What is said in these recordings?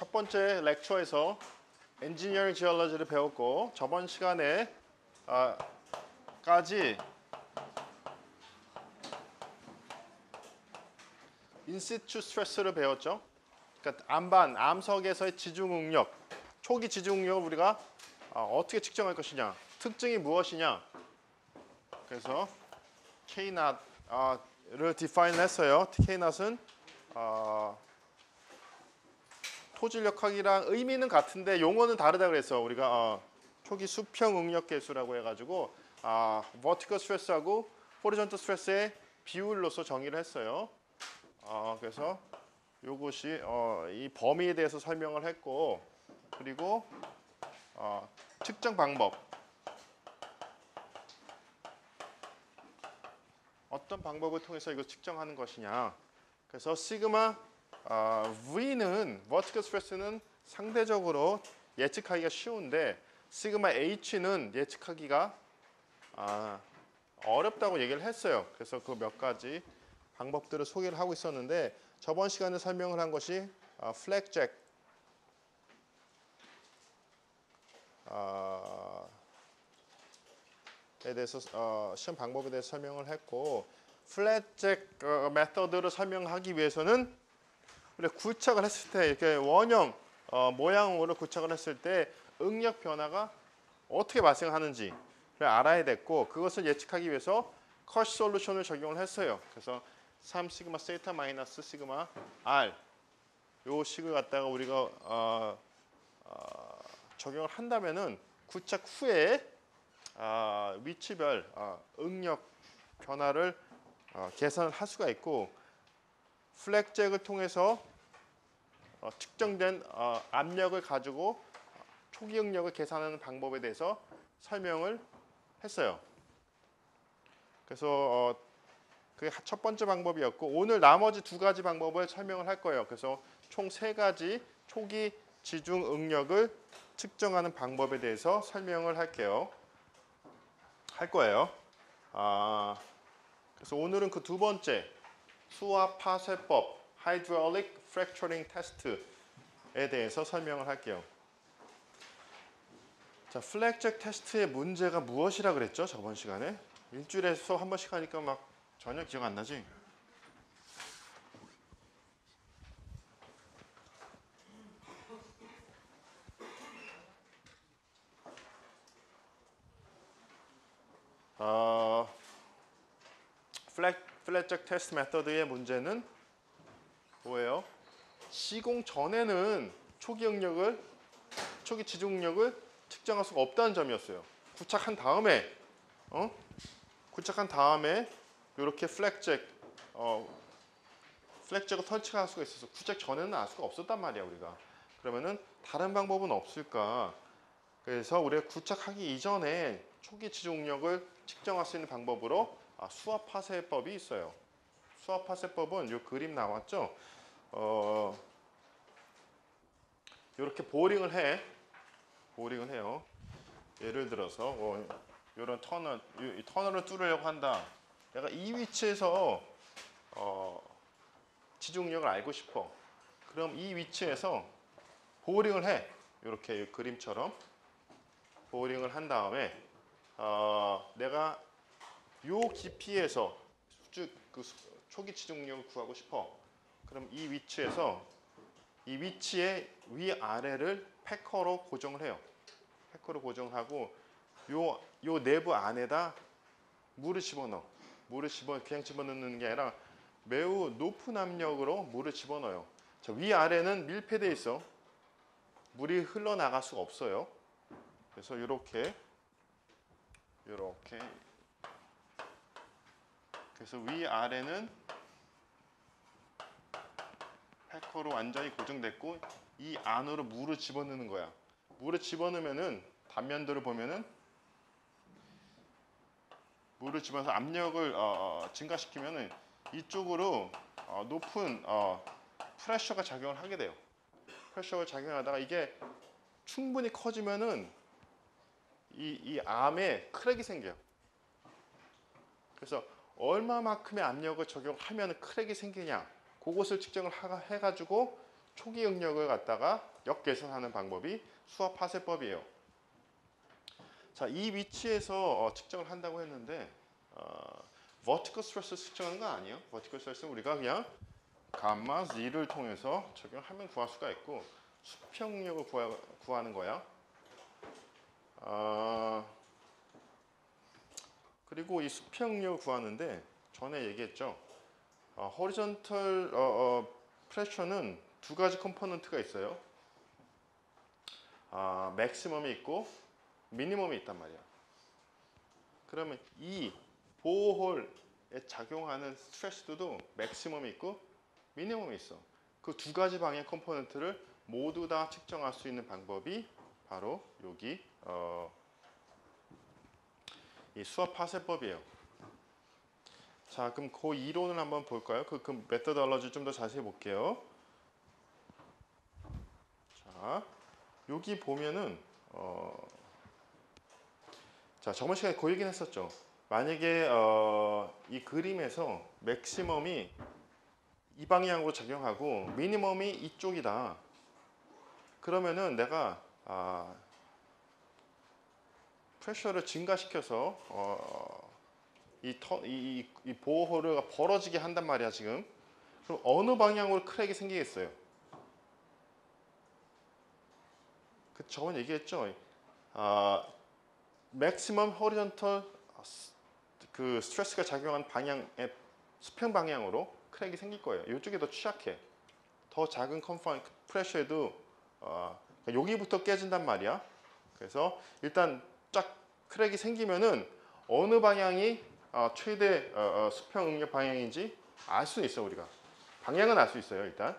첫 번째 렉처에서 엔지니어링 지올러지를 배웠고 저번 시간에 까지 인시투 스트레스를 배웠죠. 그러니까 암석에서의 지중응력, 초기 지중응력을 우리가 어떻게 측정할 것이냐, 특징이 무엇이냐. 그래서 K0를 define 했어요. K0은 토질력학이랑 의미는 같은데 용어는 다르다 그랬어. 우리가 초기 수평 응력 계수라고 해가지고 vertical stress하고 horizontal stress의 비율로서 정의를 했어요. 그래서 이것이 이 범위에 대해서 설명을 했고, 그리고 측정 방법, 어떤 방법을 통해서 이걸 측정하는 것이냐. 그래서 시그마 V는 vertical stress는 상대적으로 예측하기가 쉬운데 시그마 H는 예측하기가 어렵다고 얘기를 했어요. 그래서 그 몇 가지 방법들을 소개를 하고 있었는데 저번 시간에 설명을 한 것이 플렉잭에 대해서 시험 방법에 대해서 설명을 했고, 플랫잭 메서드를 설명하기 위해서는 우리가 구착을 했을 때 이렇게 원형 모양으로 구착을 했을 때 응력 변화가 어떻게 발생하는지 알아야 됐고, 그것을 예측하기 위해서 커시 솔루션을 적용을 했어요. 그래서 3 시그마 세타 마이너스 시그마 R 요 식을 갖다가 우리가 적용을 한다면은 구착 후에 위치별 응력 변화를 계산을 할 수가 있고, 플렉잭을 통해서 측정된 압력을 가지고 초기 응력을 계산하는 방법에 대해서 설명을 했어요. 그래서 그게 첫 번째 방법이었고, 오늘 나머지 두 가지 방법을 설명을 할 거예요. 그래서 총 세 가지 초기 지중 응력을 측정하는 방법에 대해서 설명을 할 거예요. 그래서 오늘은 그 두 번째 수압 파쇄법 Hydraulic Fracturing Test에 대해서 설명을 할게요. 자, 플렉잭 테스트의 문제가 무엇이라 그랬죠? 저번 시간에 일주일에 수업 한 번씩 하니까 막 전혀 기억 안 나지? 플랫잭 테스트 메서드의 문제는 뭐예요? 시공 전에는 초기 지중 응력을 측정할 수가 없다는 점이었어요. 구착한 다음에 이렇게 플렉잭을 설치할 수가 있어서 구착 전에는 알 수가 없었단 말이야 우리가. 그러면은 다른 방법은 없을까? 그래서 우리가 구착하기 이전에 초기 지중 응력을 측정할 수 있는 방법으로 수압 파쇄법이 있어요. 수압 파쇄법은 이 그림 나왔죠? 이렇게 보링을 해요. 예를 들어서 이런 터널을 뚫으려고 한다. 내가 이 위치에서 지중력을 알고 싶어. 그럼 이 위치에서 보링을 해. 이렇게 그림처럼 보링을 한 다음에 내가 요 깊이에서 그 초기 지중력을 구하고 싶어. 그럼 이 위치의 위아래를 패커로 고정을 해요. 패커로 고정하고 요 내부 안에다 물을 집어넣어. 그냥 집어넣는 게 아니라 매우 높은 압력으로 물을 집어넣어요. 자, 위아래는 밀폐되어 있어. 물이 흘러나갈 수가 없어요. 그래서 이렇게 그래서 위아래는 패커로 완전히 고정됐고 이 안으로 물을 집어넣는 거야. 물을 집어넣으면은 단면들을 보면은 물을 집어서 압력을 증가시키면은 이쪽으로 높은 프레셔가 작용을 하게 돼요. 프레셔가 작용하다가 이게 충분히 커지면은 이 암에 크랙이 생겨요. 그래서 얼마만큼의 압력을 적용하면 크랙이 생기냐, 그것을 측정을 해가지고 초기 응력을 갖다가 역계산하는 방법이 수압 파쇄법이에요. 자, 이 위치에서 측정을 한다고 했는데 vertical stress 측정하는 건 아니에요. vertical stress는 우리가 그냥 감마 Z를 통해서 적용하면 구할 수가 있고 수평력을 구하는 거야. 그리고 이 수평력을 구하는데 전에 얘기했죠. horizontal pressure는 두 가지 컴포넌트가 있어요. 맥시멈이 있고 미니멈이 있단 말이야. 그러면 이 보호홀에 작용하는 스트레스도 맥시멈이 있고 미니멈이 있어. 그 두 가지 방향 컴포넌트를 모두 다 측정할 수 있는 방법이 바로 여기 이 수압 파쇄법이에요. 자, 그럼 그 이론을 한번 볼까요? 그 메서덜러지 좀 더 자세히 볼게요. 자, 여기 보면은 자, 저번 시간에 그 얘기는 했었죠. 만약에 이 그림에서 맥시멈이 이 방향으로 작용하고 미니멈이 이쪽이다. 그러면은 내가 프레셔를 증가시켜서 이 보호홀을 벌어지게 한단 말이야 지금. 그럼 어느 방향으로 크랙이 생기겠어요? 그 저번 얘기했죠. 맥시멈 호리존털 그 스트레스가 작용한 방향의 수평 방향으로 크랙이 생길 거예요. 이쪽이 더 취약해. 더 작은 컨파인 프레셔에도 여기부터 깨진단 말이야. 그래서 일단 쫙 크랙이 생기면은 어느 방향이 최대 수평 응력 방향인지 알 수 있어 우리가. 방향은 알 수 있어요 일단.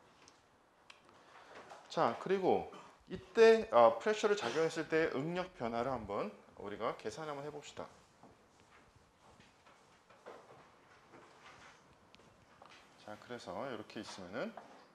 자, 그리고 이때 프레셔를 작용했을 때 응력 변화를 한번 우리가 계산 한번 해봅시다. 자, 그래서 이렇게 있으면은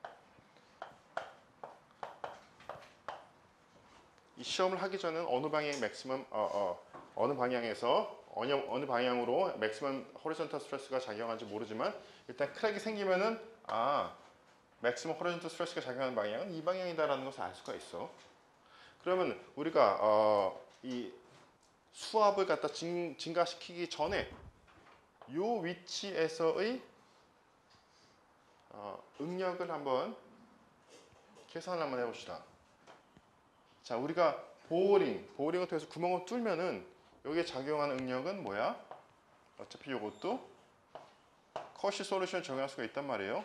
이 시험을 하기 전에 어느 방향 맥시멈 어느 방향에서 어느 방향으로 맥시멈 호리존털 스트레스가 작용하는지 모르지만 일단 크랙이 생기면은 맥시멈 호리존털 스트레스가 작용하는 방향은 이 방향이다라는 것을 알 수가 있어. 그러면 우리가 이 수압을 갖다 증가시키기 전에 이 위치에서의 응력을 한번 계산을 한번 해봅시다. 자, 우리가 보호링을 통해서 구멍을 뚫면은 여기에 작용하는 응력은 뭐야? 어차피 이것도 커시 솔루션을 적용할 수가 있단 말이에요.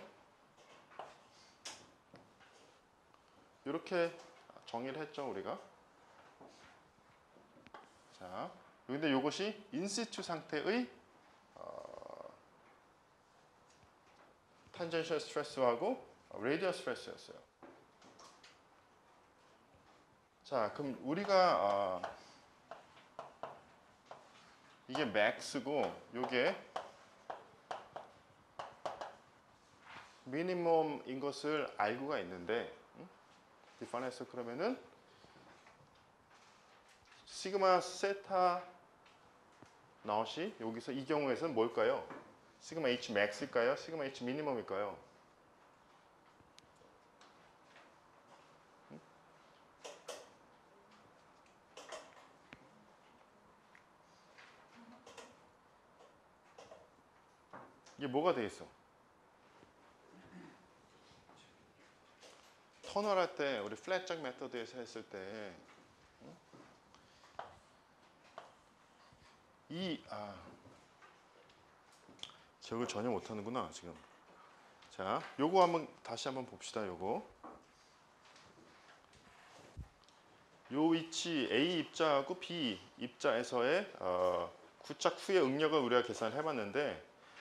이렇게 정의를 했죠 우리가. 자, 근데 이것이 인시투 상태의 탄젠셜 스트레스하고 레디얼 스트레스였어요. 자, 그럼 우리가 이게 맥스고 이게 미니멈인 것을 알고가 있는데 디파이너스 그러면은 시그마 세타 넛이 여기서 이 경우에서는 뭘까요? 시그마 H 맥스일까요? 시그마 H 미니멈일까요? 이게 뭐가 되겠어? 터널 할 때 우리 플랫잭 메서드에서 했을 때 기억을 전혀 못하는구나 지금. 자, 요거 한번 다시 한번 봅시다. 요거 요 위치 A 입자하고 B 입자에서의 구착 후의 응력을 우리가 계산을 해봤는데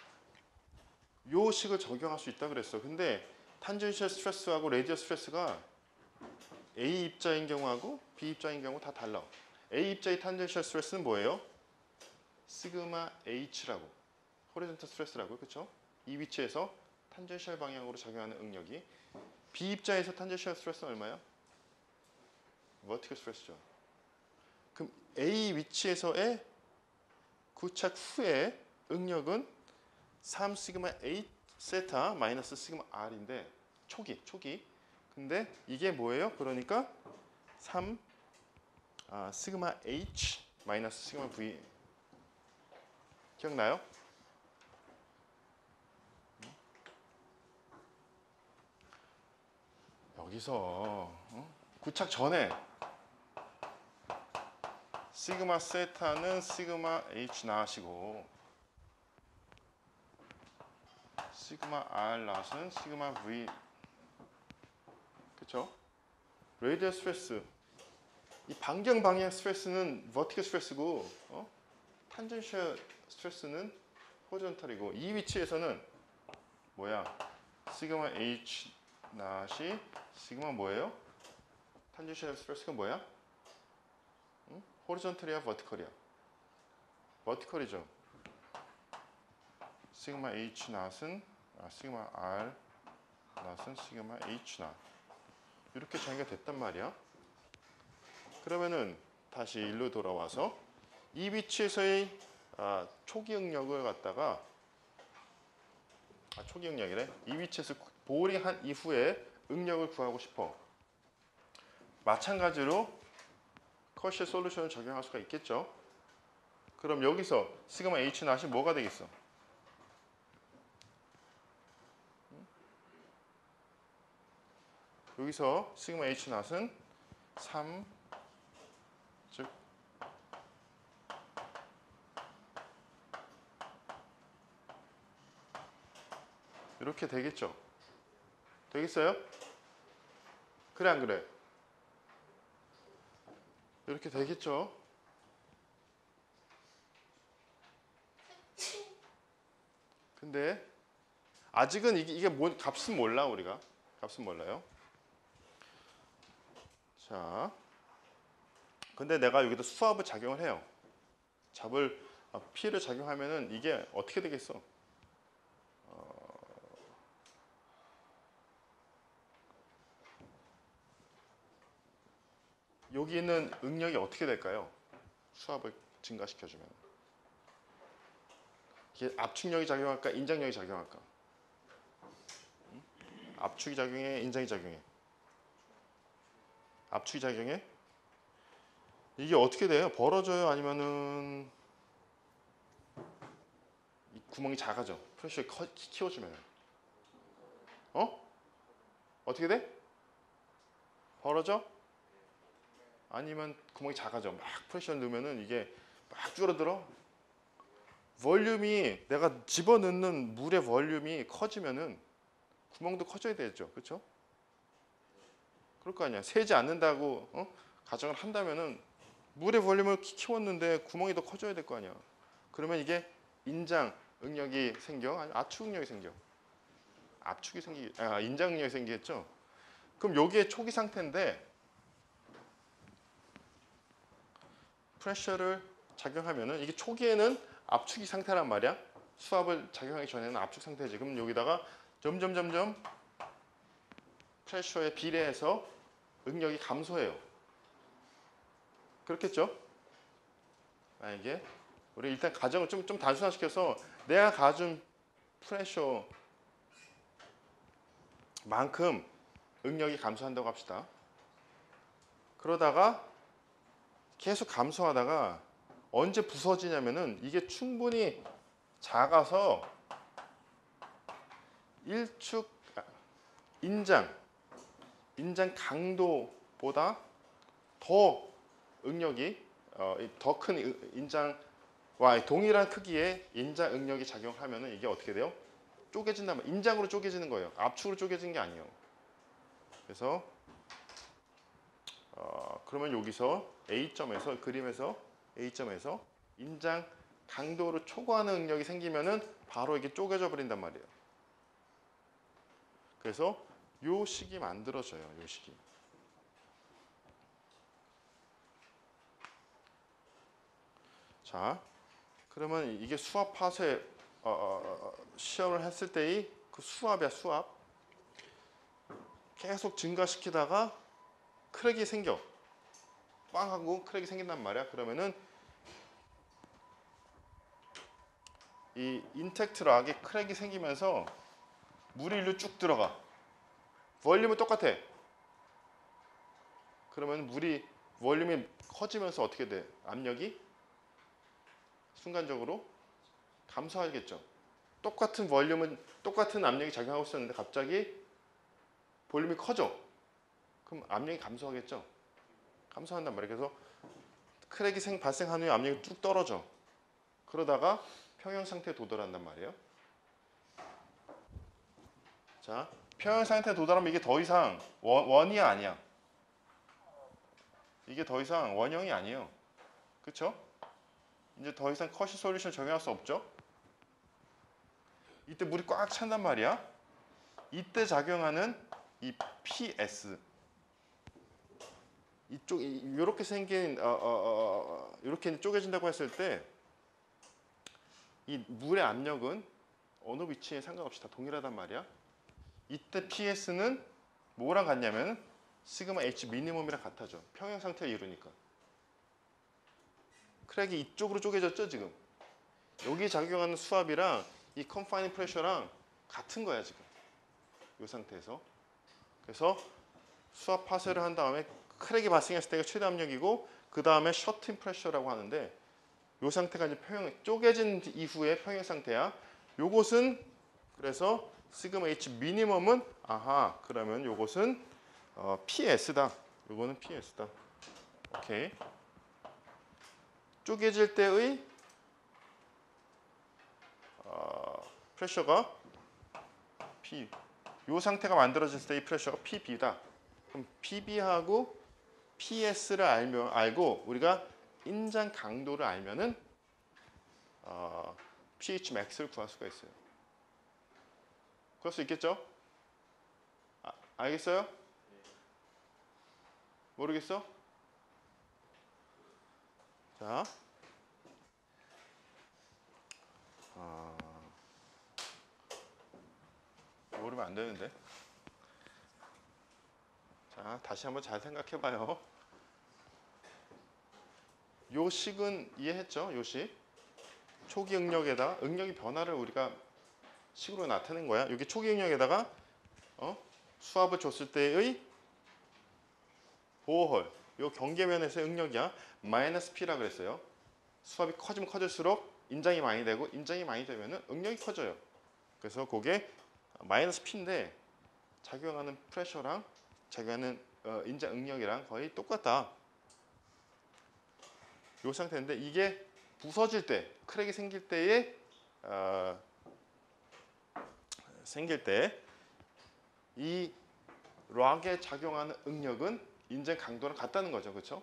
요 식을 적용할 수 있다 그랬어. 근데 탄젠셜 스트레스하고 레디얼 스트레스가 A 입자인 경우하고 B 입자인 경우 다 달라. A 입자의 탄젠셜 스트레스는 뭐예요? 시그마 H라고 호리존털 스트레스라고, 그렇죠? 이 위치에서 탄젠셜 방향으로 작용하는 응력이 B 입자에서 탄젠셜 스트레스는 얼마야? 버티컬 스트레스죠. 그럼 A 위치에서의 구착 후의 응력은 3 시그마 8 세타 마이너스 시그마 R인데 초기 근데 이게 뭐예요? 그러니까 3 시그마 H 마이너스 시그마 V 기억나요? 여기서 구착 전에 시그마 세타는 시그마 H 나시고 시그마 R 낫은 시그마 V 그쵸? 레이디얼 스트레스 이 반경 방향 스트레스는 버티컬 스트레스고 탄젠셜 스트레스는 호리존탈이고 이 위치에서는 뭐야? 시그마 H 낫이 시그마 뭐예요? 탄젠셜 스트레스가 뭐야? 호리존탈이야 버티컬이야? 버티컬이죠. 시그마 H 낫은 시그마 R 낫은 시그마 H 낫 이렇게 정의가 됐단 말이야. 그러면은 다시 일로 돌아와서 이 위치에서의 초기 응력을 갖다가 초기 응력이래. 이 위치에서 보링한 이후에 응력을 구하고 싶어. 마찬가지로 커시의 솔루션을 적용할 수가 있겠죠. 그럼 여기서 시그마 H 낫이 뭐가 되겠어? 여기서 시그마 H 낫은 3 즉 이렇게 되겠죠. 되겠어요? 그래 안 그래? 이렇게 되겠죠. 근데 아직은 이게 뭔 값은 몰라 우리가. 값은 몰라요. 자, 근데 내가 여기다 수압을 작용을 해요. 잡을 P를 작용하면은 이게 어떻게 되겠어? 여기 있는 응력이 어떻게 될까요? 수압을 증가시켜주면 이게 압축력이 작용할까, 인장력이 작용할까? 압축이 작용해, 인장이 작용해? 압축이 작용해? 이게 어떻게 돼요? 벌어져요? 아니면은 이 구멍이 작아져? 프레셔를 키워주면 어떻게 돼? 벌어져? 아니면 구멍이 작아져? 막 프레셔를 넣으면은 이게 막 줄어들어? 볼륨이 내가 집어넣는 물의 볼륨이 커지면은 구멍도 커져야 되겠죠, 그렇죠? 그럴 거 아니야. 새지 않는다고 가정을 한다면은 물의 볼륨을 키웠는데 구멍이 더 커져야 될 거 아니야. 그러면 이게 인장 응력이 생겨, 아니면 압축 응력이 생겨. 압축이 인장 응력이 생기겠죠. 그럼 여기에 초기 상태인데 프레셔를 작용하면은 이게 초기에는 압축이 상태란 말이야. 수압을 작용하기 전에는 압축 상태지. 그럼 여기다가 점점 프레셔에 비례해서 응력이 감소해요. 그렇겠죠? 만약에 우리 일단 가정을 좀 단순화시켜서 내가 가진 프레셔만큼 응력이 감소한다고 합시다. 그러다가 계속 감소하다가 언제 부서지냐면은 이게 충분히 작아서 인장 강도보다 더 응력이 더 큰 인장과 동일한 크기의 인장 응력이 작용하면은 이게 어떻게 돼요? 쪼개진단 말이에요. 인장으로 쪼개지는 거예요. 압축으로 쪼개지는 게 아니에요. 그래서 그러면 여기서 A점에서 그림에서 A점에서 인장 강도를 초과하는 응력이 생기면은 바로 이게 쪼개져 버린단 말이에요. 그래서 요 식이 만들어져요. 요 식이. 자, 그러면 이게 수압 파쇄 시험을 했을 때의 그 수압이야, 수압. 계속 증가시키다가 크랙이 생겨. 빵 하고 크랙이 생긴단 말이야. 그러면은 이 인텍트 락에 크랙이 생기면서 물이 일로 쭉 들어가. 볼륨은 똑같아. 그러면 물이 볼륨이 커지면서 어떻게 돼? 압력이 순간적으로 감소하겠죠. 똑같은 볼륨은 똑같은 압력이 작용하고 있었는데 갑자기 볼륨이 커져. 그럼 압력이 감소하겠죠. 감소한단 말이에요. 그래서 크랙이 발생한 후에 압력이 쭉 떨어져. 그러다가 평형 상태에 도달한단 말이에요. 자, 평형 상태에 도달하면 이게 더 이상 원이야 아니야? 이게 더 이상 원형이 아니에요. 그렇죠? 이제 더 이상 커시 솔루션 적용할 수 없죠? 이때 물이 꽉 찬단 말이야. 이때 작용하는 이 PS 이쪽 이렇게 생긴 이렇게 쪼개진다고 했을 때 이 물의 압력은 어느 위치에 상관없이 다 동일하단 말이야. 이때 PS는 뭐랑 같냐면 시그마 H 미니멈이랑 같아져. 평형 상태를 이루니까. 크랙이 이쪽으로 쪼개졌죠 지금. 여기 작용하는 수압이랑 이 컨파이닝 프레셔랑 같은 거야 지금. 이 상태에서. 그래서 수압 파쇄를 한 다음에 크랙이 발생했을 때가 최대 압력이고 그 다음에 셔팅 프레셔라고 하는데 이 상태가 이제 쪼개진 이후의 평형 상태야. 요것은 그래서 시그마 H 미니멈은 그러면 요것은 PS다. 요거는 PS다. 오케이. 쪼개질 때의 프레셔가 P. 요 상태가 만들어질 때의 프레셔가 PB다. 그럼 PB하고 PS를 알고 우리가 인장 강도를 알면은 pH max를 구할 수가 있어요. 그럴 수 있겠죠? 알겠어요? 모르겠어? 자, 모르면 안 되는데. 자, 다시 한번 잘 생각해봐요. 요 식은 이해했죠? 요 식. 초기 응력에다가 응력의 변화를 우리가 식으로 나타낸 거야. 여기 초기 응력에다가 수압을 줬을 때의 보호홀. 요 경계면에서의 응력이야. 마이너스 P라 그랬어요. 수압이 커지면 커질수록 인장이 많이 되고 인장이 많이 되면은 응력이 커져요. 그래서 그게 마이너스 P인데 작용하는 프레셔랑 작용하는 인장 응력이랑 거의 똑같다. 이 상태인데 이게 부서질 때, 크랙이 생길 때 이 락에 작용하는 응력은 인장 강도랑 같다는 거죠, 그렇죠?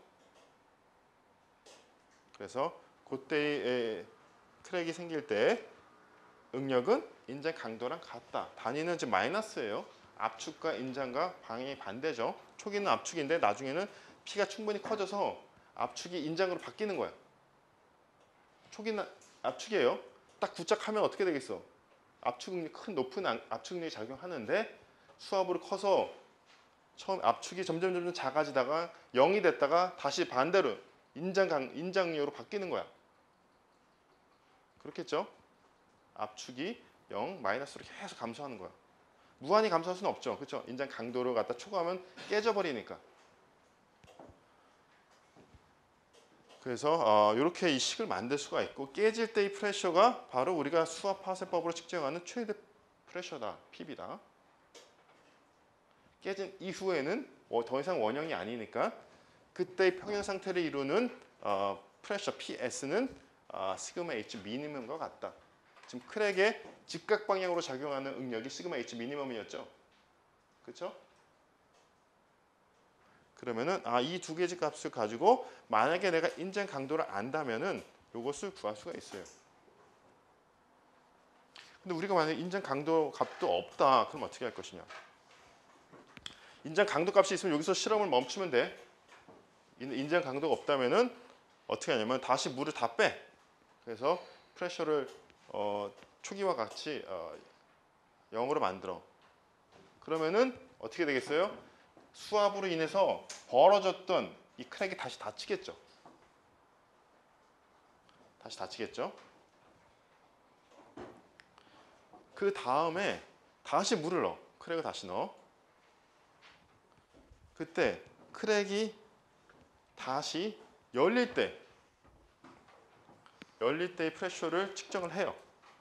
그래서 그때의 크랙이 생길 때 응력은 인장 강도랑 같다. 단위는 지금 마이너스예요. 압축과 인장과 방향이 반대죠. 초기는 압축인데 나중에는 P가 충분히 커져서 압축이 인장으로 바뀌는 거야. 초기는 압축이에요. 딱 부착하면 어떻게 되겠어? 압축력이 높은 압축력이 작용하는데 수압으로 커서 처음 압축이 점점 작아지다가 0이 됐다가 다시 반대로 인장력으로 바뀌는 거야. 그렇겠죠? 압축이 0, 마이너스로 계속 감소하는 거야. 무한히 감소할 수는 없죠. 그렇죠? 인장 강도를 갖다 초과하면 깨져버리니까. 그래서 이렇게 이 식을 만들 수가 있고 깨질 때의 프레셔가 바로 우리가 수압 파쇄법으로 측정하는 최대 프레셔다. PB다. 깨진 이후에는 더 이상 원형이 아니니까 그때의 평형 상태를 이루는 프레셔 PS는 시그마 H 미니멈과 같다. 지금 크랙의 직각 방향으로 작용하는 응력이 시그마 H 미니멈이었죠. 그렇죠? 그러면은 이 두 개의 값을 가지고 만약에 내가 인장 강도를 안다면은 이것을 구할 수가 있어요. 근데 우리가 만약에 인장 강도 값도 없다. 그럼 어떻게 할 것이냐? 인장 강도 값이 있으면 여기서 실험을 멈추면 돼. 인장 강도가 없다면은 어떻게 하냐면 다시 물을 다 빼. 그래서 프레셔를 초기와 같이 0으로 만들어. 그러면은 어떻게 되겠어요? 수압으로 인해서 벌어졌던 이 크랙이 다시 닫히겠죠. 다시 닫히겠죠. 그 다음에 다시 물을 넣어. 크랙을 다시 넣어. 그때 크랙이 다시 열릴 때의 프레셔를 측정을 해요.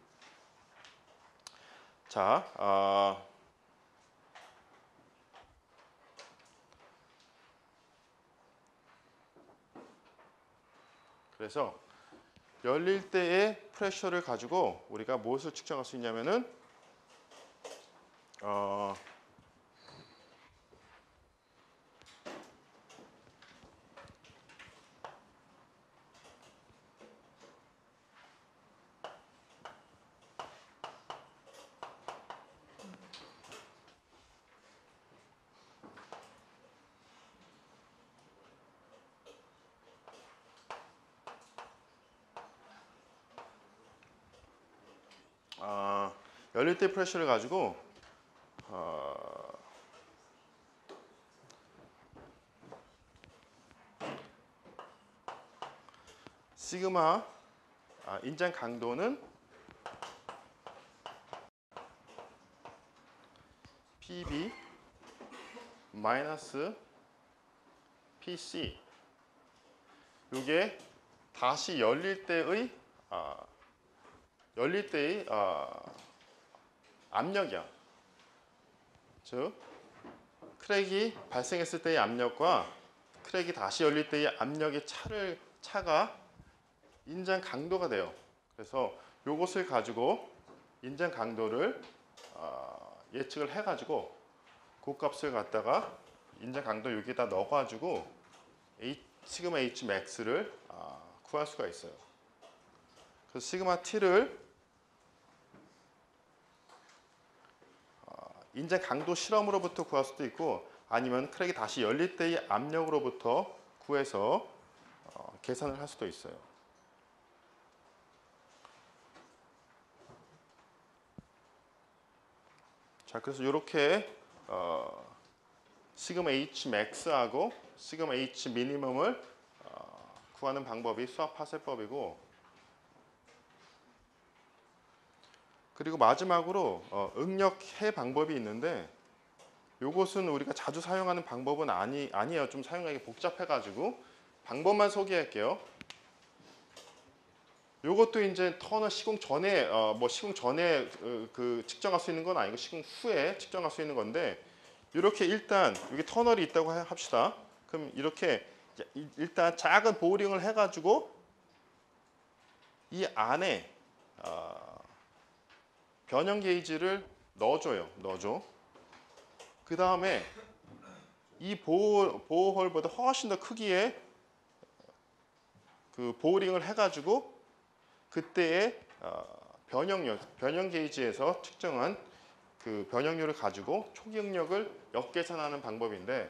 자, 그래서 열릴 때의 프레셔를 가지고 우리가 무엇을 측정할 수 있냐면은 열릴 때 프레셔를 가지고 시그마 인장 강도는 PB 마이너스 PC. 이게 다시 열릴 때의 압력이야. 즉 크랙이 발생했을 때의 압력과 크랙이 다시 열릴 때의 압력의 차가 인장 강도가 돼요. 그래서 이것을 가지고 인장 강도를 예측을 해가지고 그 값을 갖다가 인장 강도 여기다 넣어가지고 시그마 H max를 구할 수가 있어요. 그래서 시그마 T를 인장 강도 실험으로부터 구할 수도 있고 아니면 크랙이 다시 열릴 때의 압력으로부터 구해서 계산을 할 수도 있어요. 자, 그래서 이렇게 시그마 H max하고 시그마 H minimum을 구하는 방법이 수압 파쇄법이고, 그리고 마지막으로 응력해 방법이 있는데 이것은 우리가 자주 사용하는 방법은 아니에요. 좀 사용하기 복잡해가지고 방법만 소개할게요. 이것도 이제 터널 시공 전에 시공 전에 그 측정할 수 있는 건 아니고 시공 후에 측정할 수 있는 건데, 이렇게 일단 여기 터널이 있다고 합시다. 그럼 이렇게 일단 작은 보링을 해가지고 이 안에 변형 게이지를 넣어줘. 그 다음에 이 보호홀보다 훨씬 더 크기의 그 보링을 해가지고 그때의 변형 게이지에서 측정한 그 변형률을 가지고 초기 응력을 역계산하는 방법인데,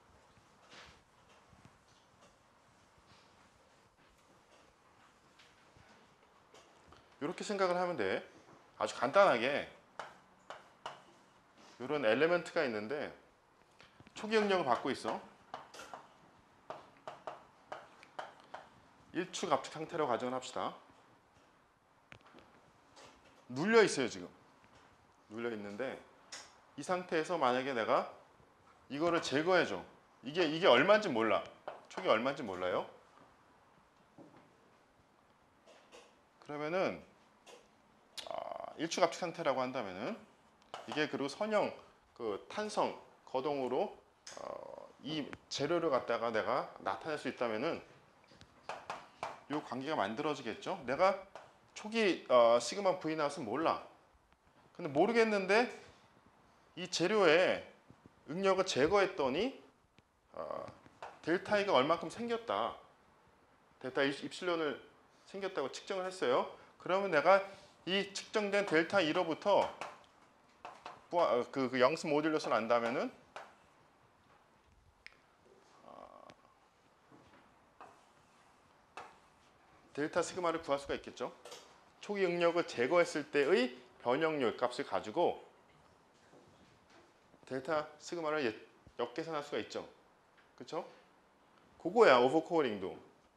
이렇게 생각을 하면 돼. 아주 간단하게 이런 엘리멘트가 있는데 초기 응력을 받고 있어. 1축 압축 상태로 가정을 합시다. 눌려 있어요. 지금 눌려 있는데 이 상태에서 만약에 내가 이거를 제거해줘. 이게 얼마인지 몰라. 촉이 얼마인지 몰라요. 그러면은 1축 압축 상태라고 한다면은 이게 그리고 선형 그 탄성 거동으로 이 재료를 갖다가 내가 나타낼 수 있다면은 이 관계가 만들어지겠죠. 내가 초기 시그마 V 나왔으면 몰라. 근데 모르겠는데 이 재료에 응력을 제거했더니 델타 E가 얼마큼 생겼다. 델타 입실론을 생겼다고 측정을 했어요. 그러면 내가 이 측정된 델타 E로부터 그 영스 모듈러스를 안다면은 델타 시그마를 구할 수가 있겠죠. 초기 응력을 제거했을 때의 변형률 값을 가지고 델타 시그마를 역계산할 수가 있죠. 그렇죠? 그거야 오버코어링도.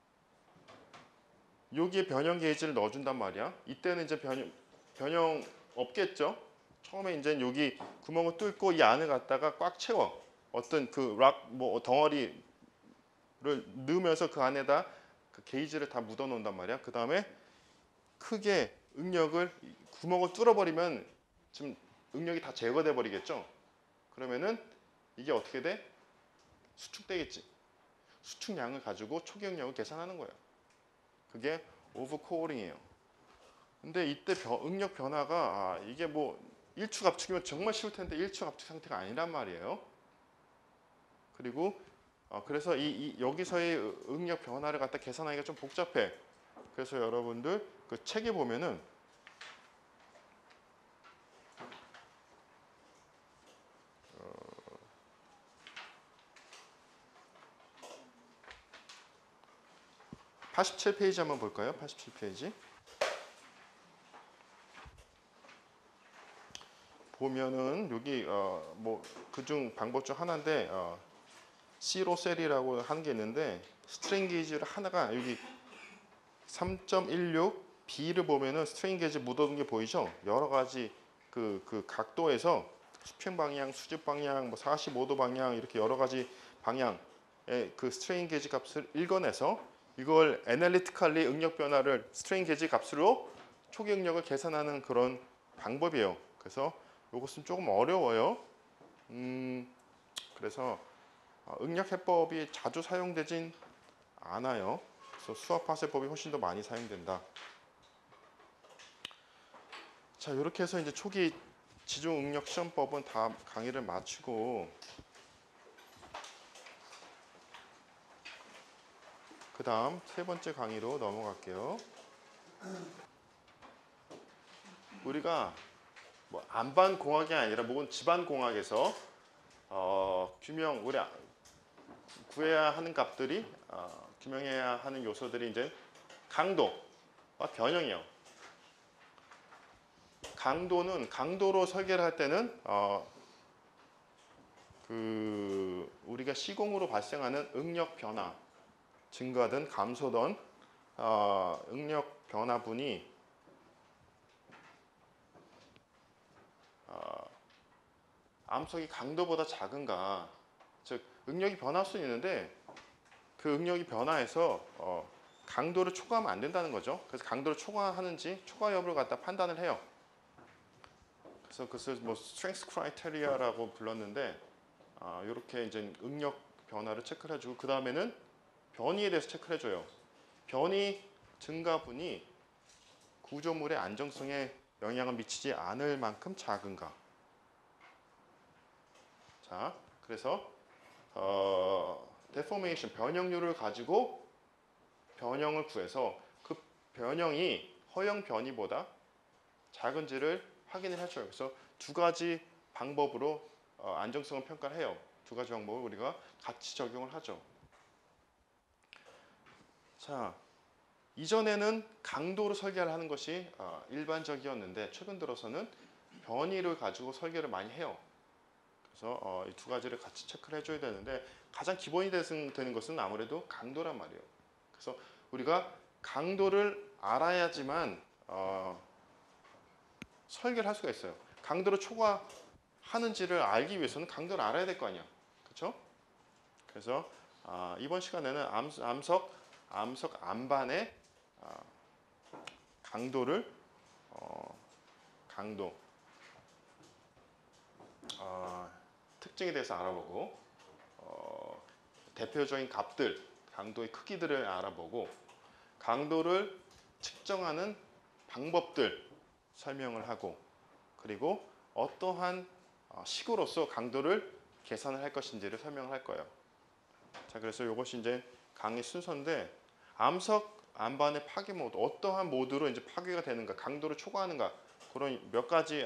여기에 변형 게이지를 넣어준단 말이야. 이때는 이제 변형 없겠죠. 처음에 이제 여기 구멍을 뚫고 이 안을 갖다가 꽉 채워. 어떤 그 락 덩어리 넣으면서 그 안에다 그 게이지를 다 묻어 놓는단 말이야. 그 다음에 크게 응력을 구멍을 뚫어버리면 지금 응력이 다 제거돼 버리겠죠. 그러면은 이게 어떻게 돼? 수축되겠지. 수축량을 가지고 초기 응력을 계산하는 거예요. 그게 오버코어링이에요. 근데 이때 응력 변화가 이게 뭐 일축 압축이면 정말 쉬울 텐데 일축 압축 상태가 아니란 말이에요. 그리고 그래서 여기서의 응력 변화를 갖다 계산하기가 좀 복잡해. 그래서 여러분들 그 책에 보면은 87페이지 한번 볼까요? 87페이지. 보면은 여기 뭐 그중 방법 중 하나인데 C로 셀이라고 하는 게 있는데 스트레인 게이지를 하나가 여기 3.16 B를 보면은 스트레인 게이지 묻어둔 게 보이죠? 여러 가지 그 각도에서 수평 방향, 수직 방향, 뭐 45도 방향 이렇게 여러 가지 방향의 그 스트레인 게이지 값을 읽어내서 이걸 애널리티컬리 응력 변화를 스트레인 게이지 값으로 초기 응력을 계산하는 그런 방법이에요. 그래서 이것은 조금 어려워요. 그래서 응력 해법이 자주 사용되진 않아요. 그래서 수압 파쇄법이 훨씬 더 많이 사용된다. 자, 이렇게 해서 이제 초기 지중 응력 시험법은 다 강의를 마치고 그 다음 세 번째 강의로 넘어갈게요. 우리가 뭐 안반공학이 아니라 혹은 집안공학에서 규명 우리 구해야 하는 값들이 규명해야 하는 요소들이 이제 강도와 변형이요. 강도는 강도로 설계를 할 때는 그 우리가 시공으로 발생하는 응력 변화 증가든 감소든 응력 변화분이 암석이 강도보다 작은가, 즉 응력이 변할 수 있는데 그 응력이 변화해서 강도를 초과하면 안 된다는 거죠. 그래서 강도를 초과하는지 초과 여부를 갖다 판단을 해요. 그래서 그것을 뭐 스트렝스 크라이테리아라고 불렀는데 이렇게 이제 응력 변화를 체크를 해주고 그 다음에는 변이에 대해서 체크를 해줘요. 변이 증가분이 구조물의 안정성에 영향을 미치지 않을 만큼 작은가. 자, 그래서 데포메이션 변형률을 가지고 변형을 구해서 그 변형이 허용 변이보다 작은지를 확인을 해줘요. 그래서 두 가지 방법으로 안정성을 평가를 해요. 두 가지 방법을 우리가 같이 적용을 하죠. 자, 이전에는 강도로 설계를 하는 것이 일반적이었는데 최근 들어서는 변이를 가지고 설계를 많이 해요. 그래서 이 두 가지를 같이 체크를 해줘야 되는데 가장 기본이 되는 것은 아무래도 강도란 말이에요. 그래서 우리가 강도를 알아야지만 설계를 할 수가 있어요. 강도를 초과하는지를 알기 위해서는 강도를 알아야 될 거 아니야. 그렇죠? 그래서 이번 시간에는 암석 안반의 강도 특징에 대해서 알아보고 대표적인 값들, 강도의 크기들을 알아보고 강도를 측정하는 방법들 설명을 하고 그리고 어떠한 식으로서 강도를 계산을 할 것인지를 설명을 할 거예요. 자, 그래서 이것이 이제 강의 순서인데 암석 안반의 파괴 모드, 어떠한 모드로 이제 파괴가 되는가, 강도를 초과하는가 그런 몇 가지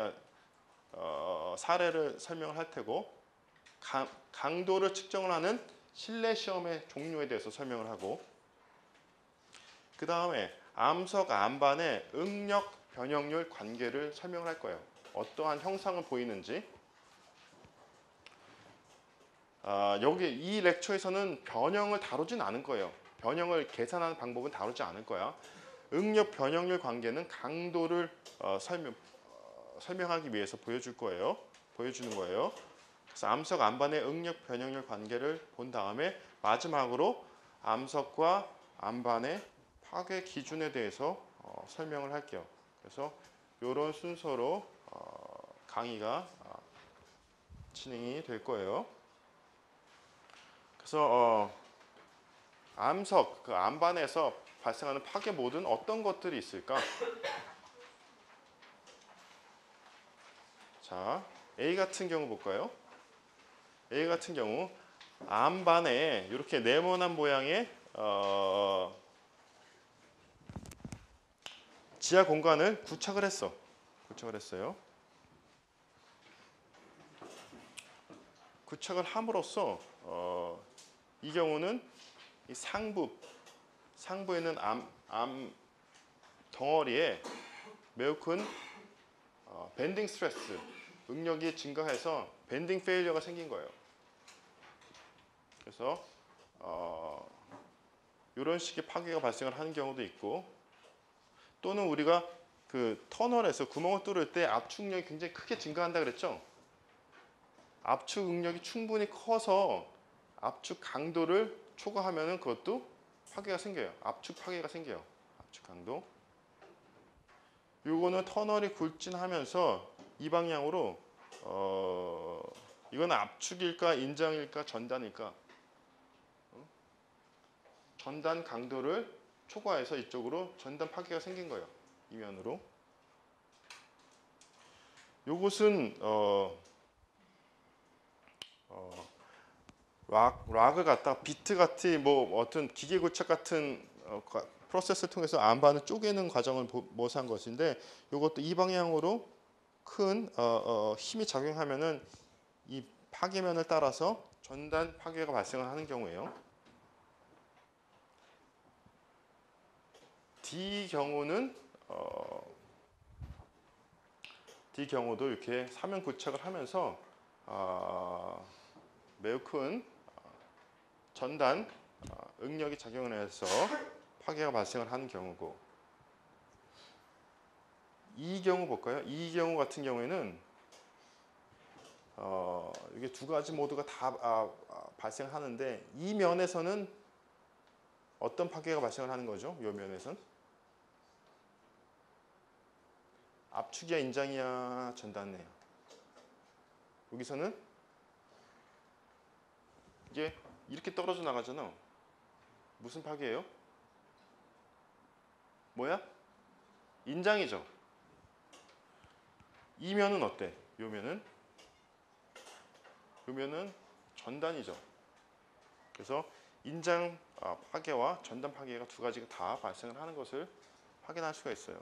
사례를 설명을 할 테고 강도를 측정을 하는 실내 시험의 종류에 대해서 설명을 하고 그 다음에 암석 안반의 응력 변형률 관계를 설명을 할 거예요. 어떠한 형상을 보이는지. 여기 이 렉처에서는 변형을 다루진 않을 거예요. 변형을 계산하는 방법은 다루지 않을 거야. 응력 변형률 관계는 강도를 설명하기 위해서 보여주는 거예요. 그래서 암석 안반의 응력 변형률 관계를 본 다음에 마지막으로 암석과 암반의 파괴 기준에 대해서 설명을 할게요. 그래서 이런 순서로 강의가 진행이 될 거예요. 그래서 암석, 그 암반에서 발생하는 파괴 모드는 어떤 것들이 있을까? 자, A 같은 경우 볼까요? A 같은 경우 암반에 이렇게 네모난 모양의 지하 공간을 구착을 했어요. 구착을 함으로써 이 경우는 이 상부에 있는 암 덩어리에 매우 큰 밴딩 스트레스, 응력이 증가해서 밴딩 페일리어가 생긴 거예요. 그래서 이런 식의 파괴가 발생을 하는 경우도 있고, 또는 우리가 그 터널에서 구멍을 뚫을 때 압축력이 굉장히 크게 증가한다 그랬죠. 압축 응력이 충분히 커서 압축 강도를 초과하면은 그것도 파괴가 생겨요. 압축 파괴가 생겨요. 압축 강도. 요거는 터널이 굴진하면서 이 방향으로 이건 압축일까 인장일까 전단일까? 전단 강도를 초과해서 이쪽으로 전단 파괴가 생긴 거예요. 이면으로. 요것은 락을 갖다가 비트 같이 뭐 어떤 기계 고착 같은 프로세스를 통해서 암반을 쪼개는 과정을 모사한 것인데, 이것도 이 방향으로 큰 힘이 작용하면은 이 파괴면을 따라서 전단 파괴가 발생을 하는 경우예요. D 경우도 이렇게 사면 고착을 하면서 매우 큰 전단 응력이 작용을 해서 파괴가 발생을 하는 경우고, 이 경우 볼까요? 이 경우 같은 경우에는 이게 두 가지 모두가 다 발생하는데, 이 면에서는 어떤 파괴가 발생을 하는 거죠? 이 면에서는 압축이야 인장이야 전단이야. 여기서는 이게 이렇게 떨어져 나가잖아. 무슨 파괴예요? 뭐야? 인장이죠. 이 면은 어때? 요 면은 전단이죠. 그래서 인장 파괴와 전단 파괴가 두 가지가 다 발생을 하는 것을 확인할 수가 있어요.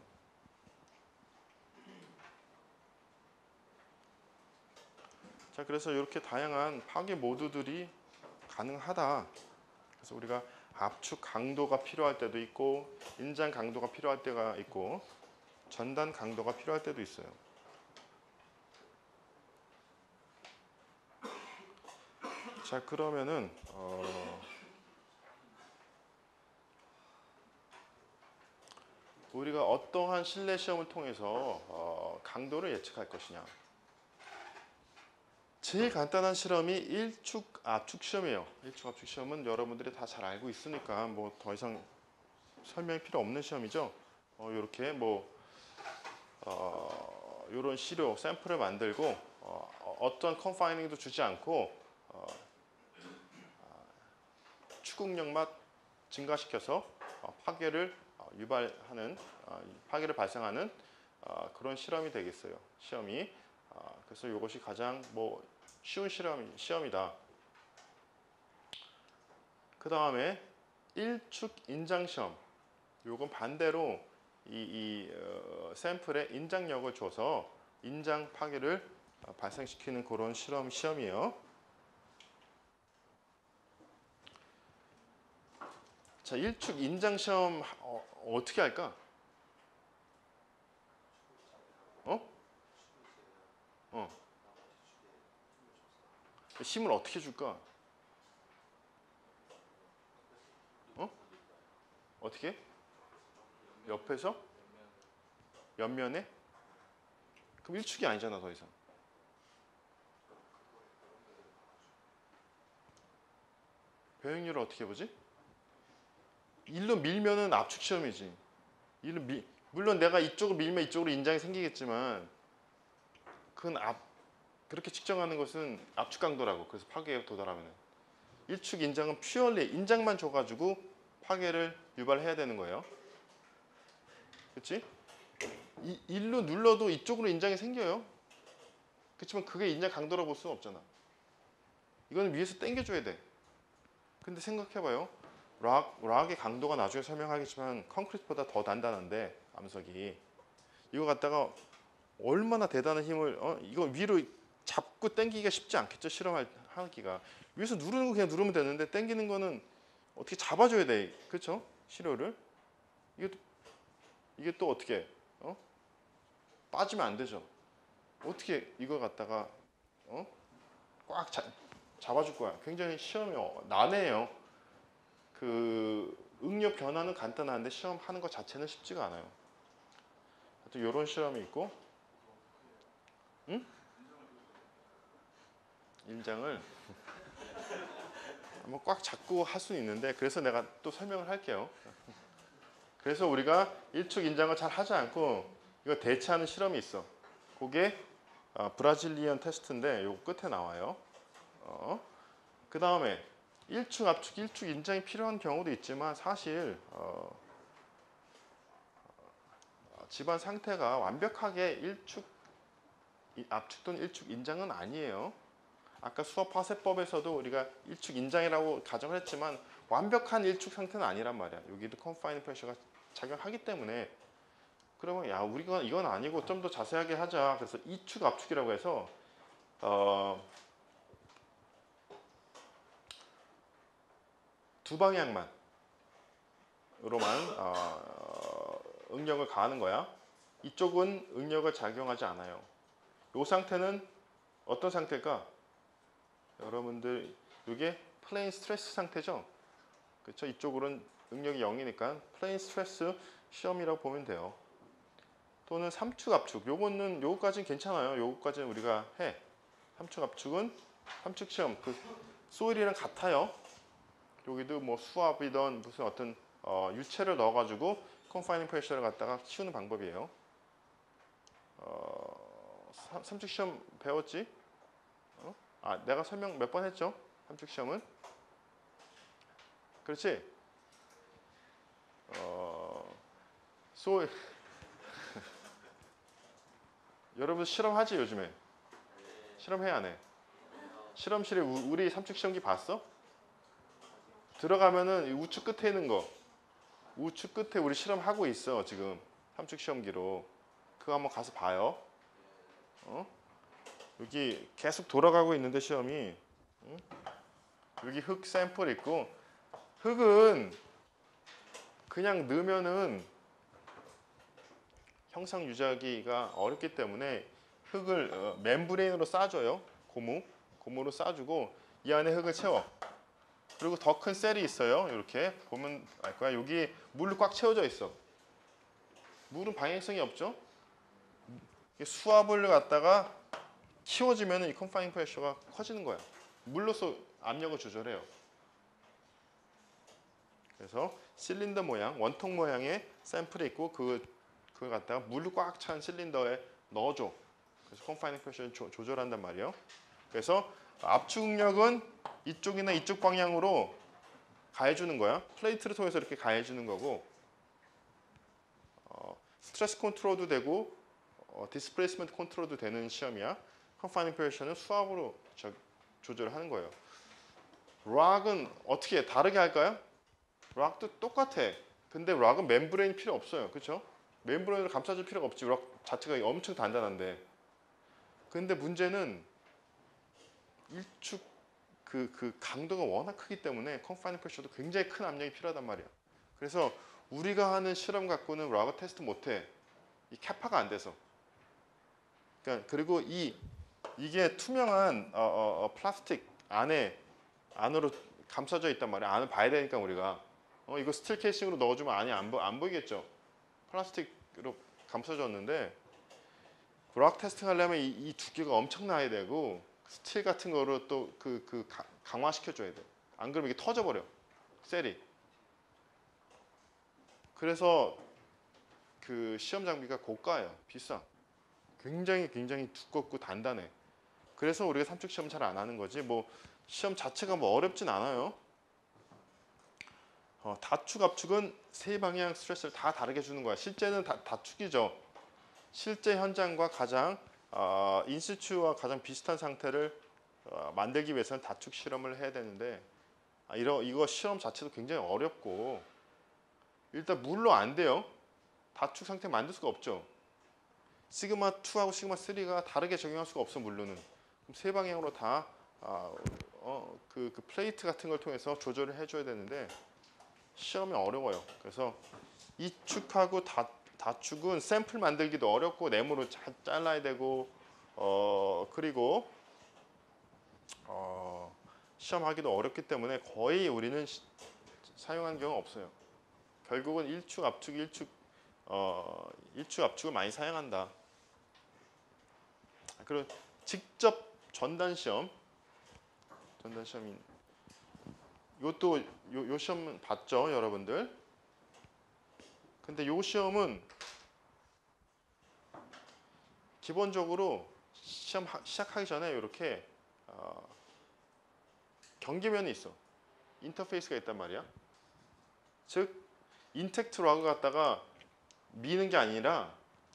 자, 그래서 이렇게 다양한 파괴 모드들이 가능하다. 그래서 우리가 압축 강도가 필요할 때도 있고, 인장 강도가 필요할 때가 있고, 전단 강도가 필요할 때도 있어요. 자, 그러면은 우리가 어떠한 실내 시험을 통해서 강도를 예측할 것이냐. 제일 간단한 실험이 일축 압축 시험이에요. 일축 압축 시험은 여러분들이 다 잘 알고 있으니까 뭐 더 이상 설명이 필요 없는 시험이죠. 이렇게 뭐 이런 시료 샘플을 만들고 어떤 컨파이닝도 주지 않고 추궁력만 증가시켜서 파괴를 유발하는 파괴를 발생하는 그런 실험이 되겠어요. 시험이. 그래서 이것이 가장 뭐 쉬운 시험이다. 그 다음에 일축 인장 시험. 요건 반대로 이 샘플에 인장력을 줘서 인장 파괴를 발생시키는 그런 시험이에요. 자, 일축 인장 시험 어떻게 할까? 힘을 어떻게 줄까? 어떻게? 옆에서? 옆면에? 그럼 일축이 아니잖아, 더 이상. 배응률을 어떻게 보지? 일로 밀면은 압축 시험이지. 물론 내가 이쪽으로 밀면 이쪽으로 인장이 생기겠지만 그건 그렇게 측정하는 것은 압축 강도라고. 그래서 파괴에 도달하면 일축 인장은 퓨얼리 인장만 줘가지고 파괴를 유발해야 되는 거예요. 그렇지? 일로 눌러도 이쪽으로 인장이 생겨요. 그렇지만 그게 인장 강도라고 볼 수는 없잖아. 이거는 위에서 당겨줘야 돼. 근데 생각해봐요. 락의 강도가 나중에 설명하겠지만 컨크리트보다 더 단단한데 암석이 이거 갖다가 얼마나 대단한 힘을 이거 위로 잡고 당기기가 쉽지 않겠죠. 실험하기가 위에서 누르는 거 그냥 누르면 되는데 당기는 거는 어떻게 잡아줘야 돼. 그렇죠? 시료를 이게 또 어떻게 빠지면 안 되죠. 어떻게 이거 갖다가 꽉 잡아줄 거야. 굉장히 시험이 난해해요. 그 응력 변화는 간단한데 시험하는 것 자체는 쉽지가 않아요. 또 이런 시험이 있고, 응? 인장을 한번 꽉 잡고 할 수는 있는데 그래서 내가 또 설명을 할게요. 그래서 우리가 일축 인장을 잘 하지 않고 이거 대체하는 실험이 있어. 그게 브라질리언 테스트인데 요 끝에 나와요. 그 다음에 일축, 압축, 일축 인장이 필요한 경우도 있지만 사실 집안 상태가 완벽하게 일축, 압축 또는 일축 인장은 아니에요. 아까 수업 화세법에서도 우리가 일축 인장이라고 가정을 했지만 완벽한 일축 상태는 아니란 말이야. 여기도 컨파이닝 프레셔가 작용하기 때문에 그러면 야 우리가 이건 아니고 좀 더 자세하게 하자. 그래서 이축, 압축이라고 해서 두 방향만 으로만 응력을 가하는 거야. 이쪽은 응력을 작용하지 않아요. 이 상태는 어떤 상태일까? 여러분들 이게 플레인 스트레스 상태죠. 그렇죠? 이쪽으로는 응력이 0이니까 플레인 스트레스 시험이라고 보면 돼요. 또는 삼축 압축. 요거까지는 괜찮아요. 요거까지는 우리가 해. 삼축 압축은 삼축 시험 그 소일이랑 같아요. 여기도 뭐 수압이든 무슨 어떤 유체를 넣어가지고 컨파이닝 프레셔를 갖다가 키우는 방법이에요. 삼축 시험 배웠지? 내가 설명 몇 번 했죠? 삼축 시험은? 그렇지? 여러분 실험하지 요즘에? 실험해 안 해? 실험실에 우리 삼축 시험기 봤어? 들어가면은 우측 끝에 있는 거 우측 끝에 우리 실험하고 있어 지금 삼축 시험기로. 그거 한번 가서 봐요. 여기 계속 돌아가고 있는데 시험이 여기 흙 샘플 있고 흙은 그냥 넣으면은 형상 유지하기가 어렵기 때문에 흙을 멤브레인으로 싸줘요. 고무로 싸주고 이 안에 흙을 채워. 그리고 더 큰 셀이 있어요. 이렇게 보면 알 거야. 여기 물로 꽉 채워져 있어. 물은 방향성이 없죠. 수압을 갖다가 키워지면 이 컨파이닝 프레셔가 커지는 거야. 물로서 압력을 조절해요. 그래서 실린더 모양, 원통 모양의 샘플이 있고 그걸 갖다가 물로 꽉 찬 실린더에 넣어줘. 그래서 컨파이닝 프레셔를 조절한단 말이에요. 그래서 압축 응력은 이쪽이나 이쪽 방향으로 가해주는 거야. 플레이트를 통해서 이렇게 가해주는 거고 스트레스 컨트롤도 되고 디스플레이스먼트 컨트롤도 되는 시험이야. 컨파이닝 프레셔는 수압으로 조절하는 거예요. 락은 어떻게 다르게 할까요? 락도 똑같아. 근데 락은 멤브레인이 필요 없어요. 그렇죠? 멤브레인을 감싸줄 필요가 없지. 락 자체가 엄청 단단한데. 근데 문제는 일축 그 강도가 워낙 크기 때문에 컨파이닝 프레셔도 굉장히 큰 압력이 필요하단 말이야. 그래서 우리가 하는 실험 갖고는 락을 테스트 못해. 이 캐파가 안 돼서. 그러니까 그리고 이게 투명한 플라스틱 안으로 감싸져 있단 말이야. 안을 봐야 되니까 우리가 이거 스틸 케이싱으로 넣어주면 안이 안 보이겠죠. 플라스틱으로 감싸졌는데 락 테스팅 하려면 이 두께가 엄청나야 되고 스틸 같은 거로 또 강화시켜줘야 돼. 안 그러면 이게 터져버려. 셀이. 그래서 그 시험 장비가 고가예요. 비싸. 굉장히 두껍고 단단해. 그래서 우리가 삼축 시험 잘 안 하는 거지. 뭐 시험 자체가 뭐 어렵진 않아요. 다축, 압축은 세 방향 스트레스를 다 다르게 주는 거야. 실제는 다축이죠. 실제 현장과 가장 인시추와 가장 비슷한 상태를 만들기 위해서는 다축 실험을 해야 되는데 이거 실험 자체도 굉장히 어렵고 일단 물로 안 돼요. 다축 상태 만들 수가 없죠. 시그마 2하고 시그마 3가 다르게 적용할 수가 없어 물로는. 그럼 세 방향으로 다 그 플레이트 같은 걸 통해서 조절을 해줘야 되는데 시험이 어려워요. 그래서 이축하고 다축은 샘플 만들기도 어렵고 네모로 잘라야 되고 그리고 시험하기도 어렵기 때문에 거의 우리는 사용한 경우가 없어요. 결국은 일축, 압축, 일축, 압축을 많이 사용한다. 그리고 직접 전단 시험인 이것도 요 시험 봤죠, 여러분들? 근데 요 시험은 기본적으로 시험 시작하기 전에 이렇게 경계면이 있어. 인터페이스가 있단 말이야. 즉 인텍트 락을 갖다가 미는 게 아니라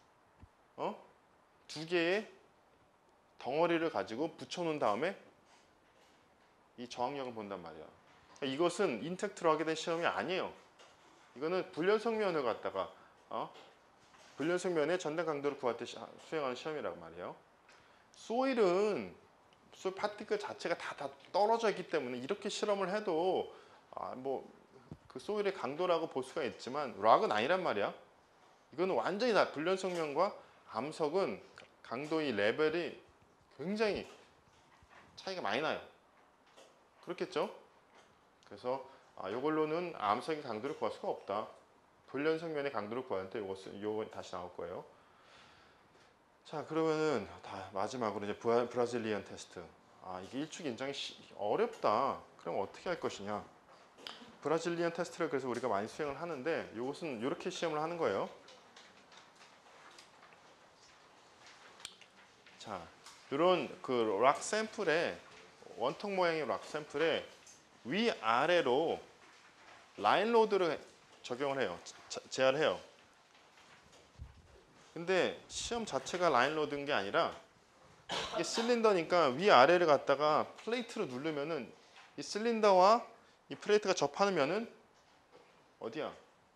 두 개의 덩어리를 가지고 붙여놓은 다음에 이 저항력을 본단 말이야. 이것은 인텍트 락에 대한 시험이 아니에요. 이거는 불연성면을 갖다가 불연성면의 전단 강도를 구할 때 수행하는 시험이라고 말이에요. 소일 파티클 자체가 다 떨어져 있기 때문에 이렇게 실험을 해도 뭐 그 소일의 강도라고 볼 수가 있지만 락은 아니란 말이야. 이거는 완전히 다 불연성면과 암석은 강도의 레벨이 굉장히 차이가 많이 나요. 그렇겠죠? 그래서 이걸로는 암석의 강도를 구할 수가 없다. 불연성면의 강도를 구하는데 요건 다시 나올 거예요. 자, 그러면은 마지막으로 이제 브라질리언 테스트. 이게 일축 인장이 어렵다. 그럼 어떻게 할 것이냐? 브라질리언 테스트를 그래서 우리가 많이 수행을 하는데 이것은 이렇게 시험을 하는 거예요. 자, 이런 그 락 샘플에 원통 모양의 락 샘플에 위아래로 라인 로드를 적용을 해요. 제어를 해요. 근데 시험 자체가 라인 로드인 게 아니라 이게 실린더니까 위아래를 갖다가 플레이트로 누르면은 이 실린더와 이 플레이트가 접하는 면은 어디야?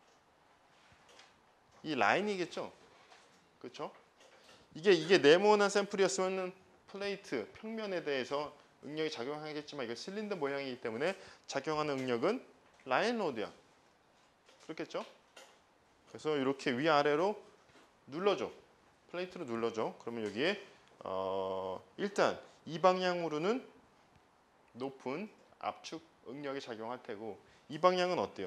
이 라인이겠죠? 그렇죠? 이게 네모난 샘플이었으면 플레이트 평면에 대해서 응력이 작용하겠지만 이거 실린더 모양이기 때문에 작용하는 응력은 라인 로드야. 그렇겠죠? 그래서 이렇게 위아래로 눌러줘. 플레이트로 눌러줘. 그러면 여기에 일단 이 방향으로는 높은 압축 응력이 작용할 테고 이 방향은 어때요?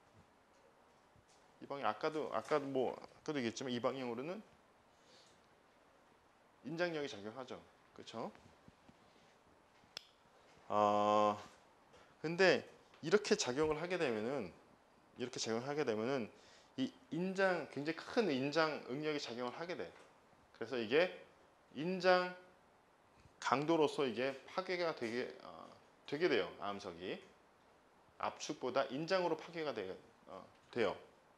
이 방향 아까도 얘기했지만 이 방향으로는 인장력이 작용하죠. 그렇죠? 근데 이렇게 작용을 하게 되면은 이 굉장히 큰 인장 응력이 작용을 하게 돼. 그래서 이게 인장 강도로서 이게 파괴가 되게 돼요. 암석이 압축보다 인장으로 파괴가 돼요.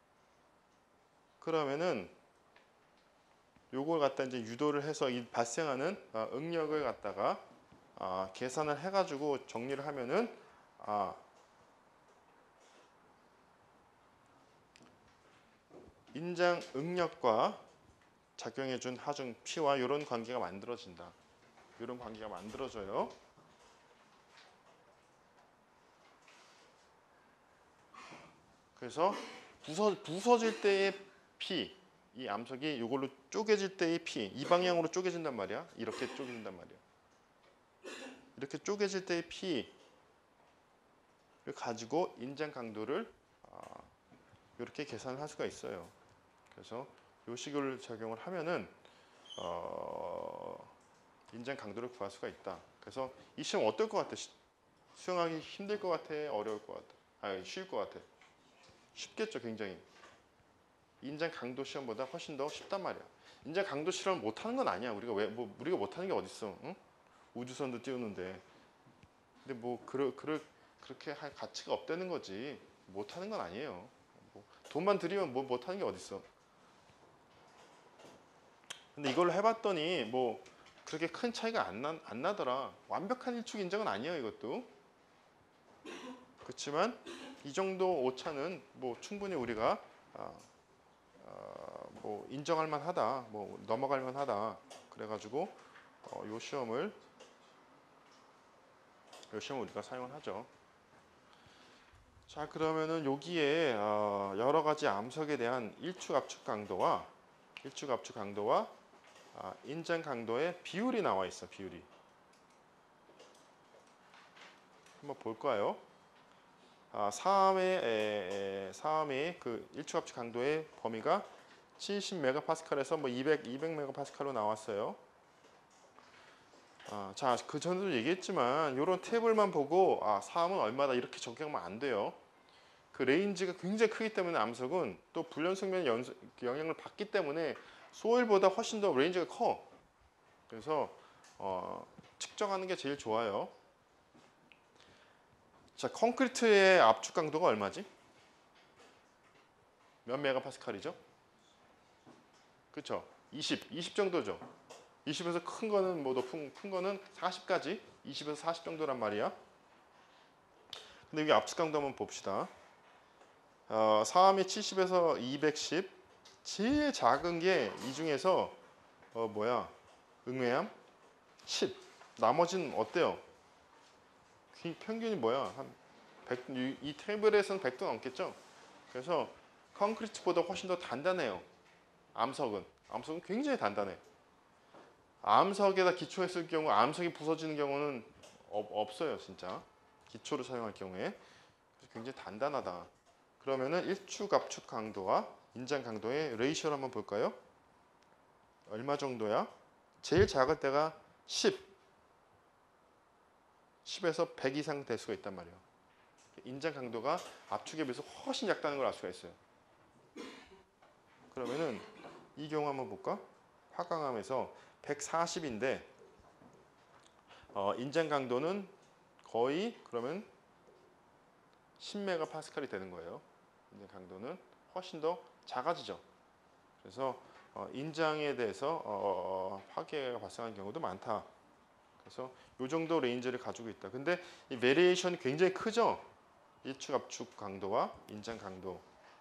그러면은 요걸 갖다 이제 유도를 해서 이 발생하는 응력을 갖다가 계산을 해가지고 정리를 하면은 인장 응력과 작용해준 하중 P와 이런 관계가 만들어진다. 이런 관계가 만들어져요. 그래서 부서질 때의 P, 이 암석이 이걸로 쪼개질 때의 P, 이 방향으로 쪼개진단 말이야. 이렇게 쪼개진단 말이야. 이렇게 쪼개질 때의 P를 가지고 인장 강도를 이렇게 계산을 할 수가 있어요. 그래서 이 식을 적용을 하면은 인장 강도를 구할 수가 있다. 그래서 이 시험 어떨 것 같아? 수행하기 힘들 것 같아? 어려울 것 같아? 쉴 것 같아? 쉽겠죠, 굉장히. 인장 강도 시험보다 훨씬 더 쉽단 말이야. 인장 강도 실험을 못하는 건 아니야. 우리가 못하는 게 어딨어? 응? 우주선도 띄우는데. 근데 그렇게 할 가치가 없다는 거지. 못하는 건 아니에요. 돈만 들이면 못하는 게 어딨어? 근데 이걸로 해봤더니 그렇게 큰 차이가 안 나더라. 완벽한 일축 인장은 아니에요, 이것도. 그렇지만 이 정도 오차는 충분히 우리가 인정할 만하다, 넘어갈 만하다. 그래가지고 요 시험을 우리가 사용을 하죠. 자, 그러면은 여기에 여러 가지 암석에 대한 일축 압축 강도와 인장 강도의 비율이 나와 있어. 비율이 한번 볼까요? 사암의 그 일축 압축 강도의 범위가 70메가파스칼에서 200메가파스칼로 나왔어요. 자, 그 전에도 얘기했지만 이런 테이블만 보고 사암은 얼마다 이렇게 적용하면 안 돼요. 그 레인지가 굉장히 크기 때문에 암석은 또 불연성면에 영향을 받기 때문에 소일보다 훨씬 더 레인지가 커. 그래서 측정하는 게 제일 좋아요. 자, 콘크리트의 압축 강도가 얼마지? 몇 메가파스칼이죠? 그렇죠? 20 정도죠. 20에서 큰 거는 높은 큰 거는 40까지 20에서 40 정도란 말이야. 근데 여기 압축 강도 한번 봅시다. 사암이 70에서 210. 제일 작은 게 이 중에서 응외암 10. 나머지는 어때요? 평균이 뭐야? 한 100, 이 테이블에서는 100도 넘겠죠? 그래서 콘크리트보다 훨씬 더 단단해요. 암석은 굉장히 단단해. 암석에다 기초했을 경우 암석이 부서지는 경우는 없어요, 진짜. 기초를 사용할 경우에. 그래서 굉장히 단단하다. 그러면은 일축 압축 강도와 인장 강도의 레이시오를 한번 볼까요? 얼마 정도야? 제일 작을 때가 10에서 100 이상 될 수가 있단 말이에요. 인장 강도가 압축에 비해서 훨씬 작다는 걸 알 수가 있어요. 그러면은 이 경우 한번 볼까? 화강암에서 140인데 인장 강도는 거의 그러면 10메가파스칼이 되는 거예요. 인장 강도는 훨씬 더 작아지죠. 그래서 인장에 대해서 파괴가 발생하는 경우도 많다. 그래서 이 정도 레인지를 가지고 있다. 근데 이 베리에이션이 굉장히 크죠. 일축 압축 강도와 인장 강도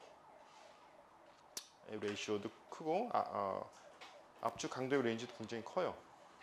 레이시오도 크고 압축 강도의 레인지도 굉장히 커요.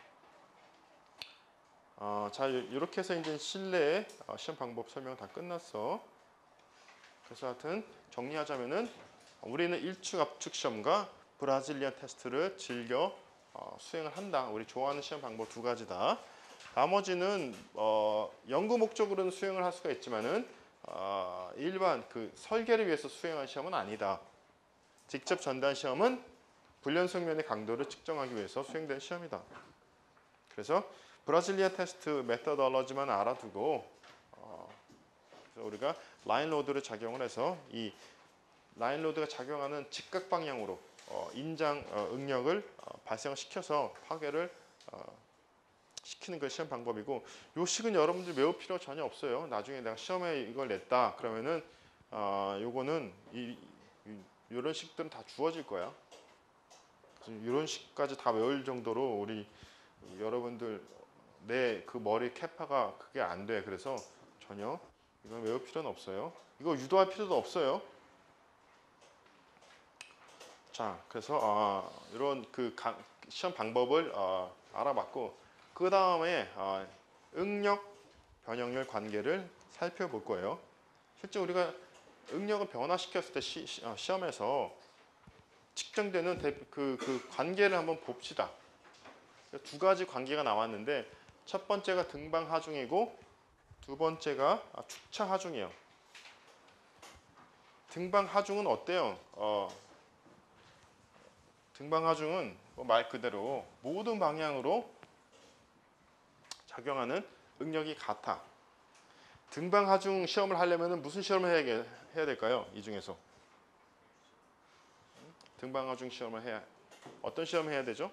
자, 이렇게 해서 이제 실내 시험 방법 설명 다 끝났어. 그래서 하여튼 정리하자면은 우리는 일축 압축 시험과 브라질리안 테스트를 즐겨 수행을 한다. 우리 좋아하는 시험 방법 두 가지다. 나머지는 연구 목적으로는 수행을 할 수가 있지만은 일반 그 설계를 위해서 수행할 시험은 아니다. 직접 전단 시험은 불연성면의 강도를 측정하기 위해서 수행된 시험이다. 그래서 브라질리아 테스트 메서덜러지만 알아두고 그래서 우리가 라인 로드를 작용을 해서 이 라인 로드가 작용하는 직각 방향으로 인장 응력을 발생시켜서 파괴를 시키는 그 시험 방법이고, 요 식은 여러분들 외울 필요 전혀 없어요. 나중에 내가 시험에 이걸 냈다 그러면은 요거는 이런 식들은 다 주어질 거야. 이런 식까지 다 외울 정도로 우리 여러분들 내 그 머리 캐파가 그게 안 돼. 그래서 전혀 이건 외울 필요는 없어요. 이거 유도할 필요도 없어요. 자, 그래서 이런 그 시험 방법을 알아봤고, 그 다음에 응력 변형률 관계를 살펴볼 거예요. 실제 우리가 응력을 변화시켰을 때 시험에서 측정되는 그 관계를 한번 봅시다. 두 가지 관계가 나왔는데 첫 번째가 등방 하중이고 두 번째가 축차 하중이에요. 등방 하중은 어때요? 등방 하중은 말 그대로 모든 방향으로 작용하는 응력이 같아. 등방 하중 시험을 하려면 무슨 시험을 해야 될까요? 이 중에서 등방하중 시험을 해야 어떤 시험 해야 되죠?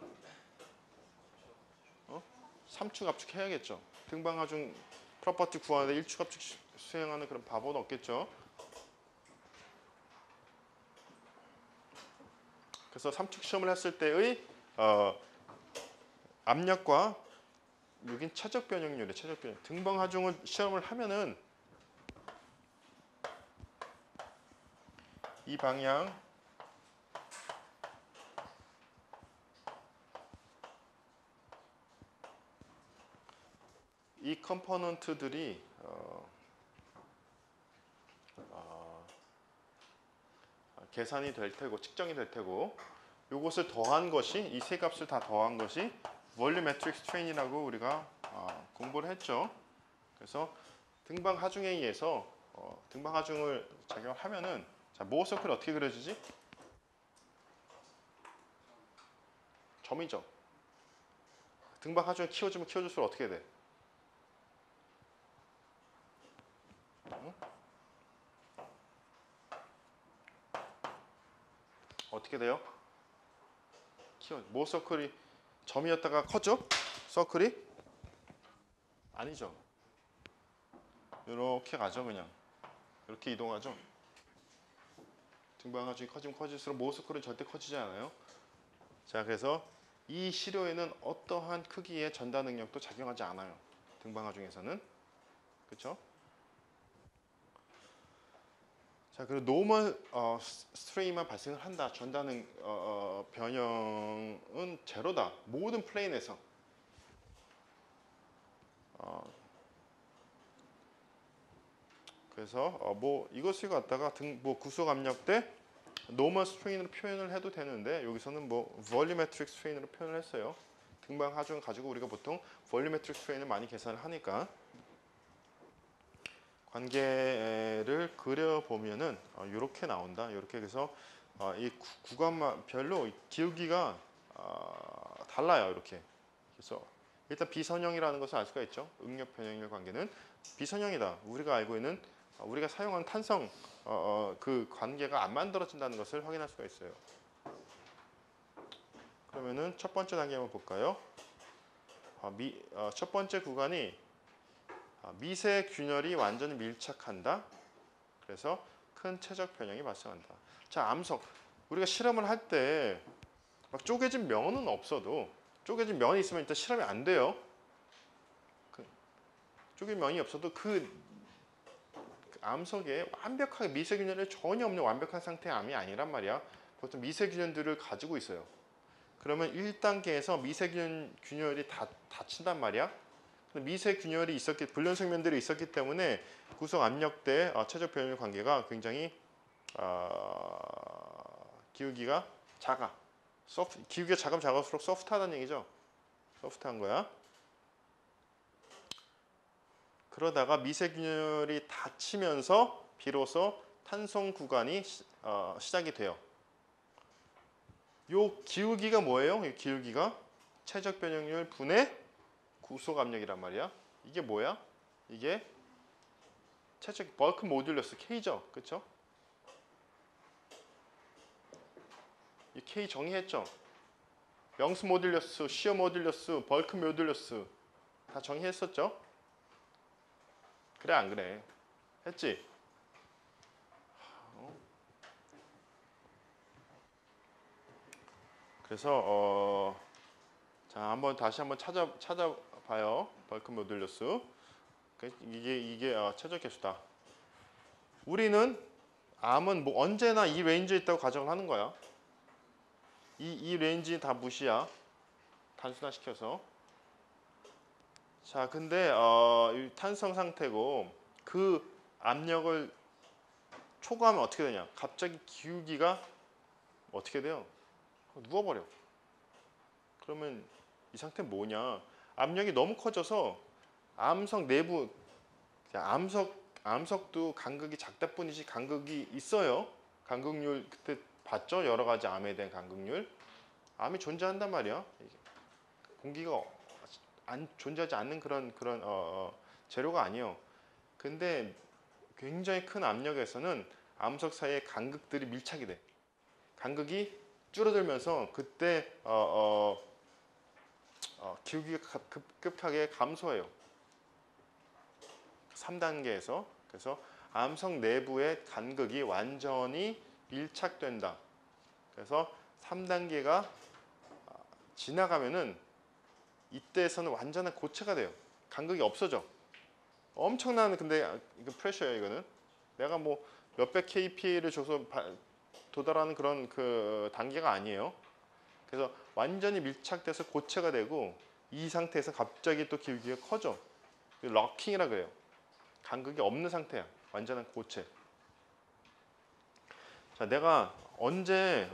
삼축 압축 해야겠죠. 등방하중 프로퍼티 구하는데 일축 압축 수행하는 그런 바보는 없겠죠. 그래서 삼축 시험을 했을 때의 압력과 여긴 최적 변형률이에요. 최적 변형. 등방하중을 시험을 하면은 이 방향 이 컴포넌트들이 계산이 될 테고 측정이 될 테고 이것을 더한 것이 이 세 값을 다 더한 것이 볼륨메트릭 스트레인이라고 우리가 공부를 했죠. 그래서 등방하중에 의해서 등방하중을 작용하면은 자, 모어 서클이 어떻게 그려지지? 점이죠. 등방하중을 키워주면 키워줄수록 어떻게 돼? 응? 어떻게 돼요? 모어 서클이 점이었다가 커져? 서클이? 아니죠. 이렇게 가죠 그냥. 이렇게 이동하죠. 등방하중이 커지면 커질수록 모어 서클은 절대 커지지 않아요. 자, 그래서 이 시료에는 어떠한 크기의 전달 능력도 작용하지 않아요. 등방하중에서는. 그렇죠? 자, 그리고 노멀 스트레인만 발생을 한다. 전달 변형은 제로다. 모든 플레인에서. 그래서 뭐 이것을 갖다가 구속 압력 때 노멀 스트레인으로 표현을 해도 되는데 여기서는 뭐 볼륨메트릭 스트레인으로 표현을 했어요. 등방 하중 가지고 우리가 보통 볼륨메트릭 스트레인을 많이 계산을 하니까 관계를 그려 보면은 이렇게 나온다. 이렇게 해서 이 구간별로 기울기가 달라요. 이렇게. 그래서 일단 비선형이라는 것을 알 수가 있죠. 응력 변형률 관계는 비선형이다. 우리가 알고 있는 우리가 사용한 탄성 그 관계가 안 만들어진다는 것을 확인할 수가 있어요. 그러면은 첫 번째 단계 한번 볼까요? 첫 번째 구간이 미세 균열이 완전히 밀착한다. 그래서 큰 최적 변형이 발생한다. 자, 암석. 우리가 실험을 할 때 막 쪼개진 면은 없어도 쪼개진 면이 있으면 일단 실험이 안 돼요. 쪼개진 면이 없어도 그 암석에 완벽하게 미세균열이 전혀 없는 완벽한 상태의 암이 아니란 말이야. 보통 미세균열들을 가지고 있어요. 그러면 1단계에서 미세균열이 닫힌단 말이야. 미세균열이 불연생면들이 있었기 때문에 구성 압력대 최적 변형률 관계가 굉장히 기울기가 작아. 기울기가 작으면 작을수록 소프트하다는 얘기죠. 소프트한 거야. 그러다가 미세균열이 닫히면서 비로소 탄성 구간이 시작이 돼요. 요 기울기가 뭐예요? 이 기울기가 최적 변형률 분의 구속 압력이란 말이야. 이게 뭐야? 이게 최적 벌크 모듈러스 K죠. 그렇죠? 이 K 정의했죠? 명수 모듈러스, 시어 모듈러스, 벌크 모듈러스 다 정의했었죠? 그래 안 그래? 했지? 그래서 자, 다시 한번 찾아봐요. 벌크 모듈러스. 이게 최적 개수다. 우리는 암은 뭐 언제나 이 레인지에 있다고 가정을 하는 거야. 이 레인지 다 무시야. 단순화시켜서. 자, 근데 이 탄성 상태고 그 압력을 초과하면 어떻게 되냐? 갑자기 기울기가 어떻게 돼요? 누워버려. 그러면 이 상태는 뭐냐? 압력이 너무 커져서 암석 내부 암석도 간극이 작다 뿐이지 간극이 있어요. 간극률 그때 봤죠? 여러 가지 암에 대한 간극률. 암이 존재한단 말이야. 공기가 존재하지 않는 그런 재료가 아니에요. 근데 굉장히 큰 압력에서는 암석 사이에 간극들이 밀착이 돼. 간극이 줄어들면서 그때 기울기가 급하게 감소해요. 3단계에서. 그래서 암석 내부의 간극이 완전히 밀착된다. 그래서 3단계가 지나가면은 이때에서는 완전한 고체가 돼요. 간극이 없어져. 엄청난 근데 이거 프레셔예요. 이거는 내가 뭐 몇백 kPa를 줘서 도달하는 그런 그 단계가 아니에요. 그래서 완전히 밀착돼서 고체가 되고 이 상태에서 갑자기 또 기울기가 커져. 럭킹이라 그래요. 간극이 없는 상태야. 완전한 고체. 자, 내가 언제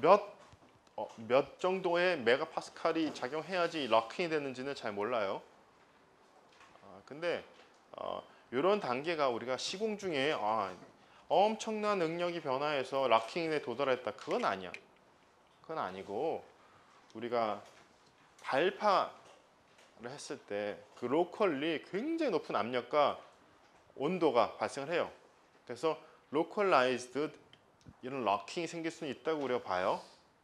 몇 정도의 메가파스칼이 작용해야지 럭킹이 되는지는 잘 몰라요. 근데 이런 단계가 우리가 시공 중에 엄청난 능력이 변화해서 락킹에 도달했다. 그건 아니야. 그건 아니고 우리가 발파를 했을 때 그 로컬리 굉장히 높은 압력과 온도가 발생을 해요. 그래서 로컬라이즈드 이런 락킹이 생길 수는 있다고 우리가 봐요.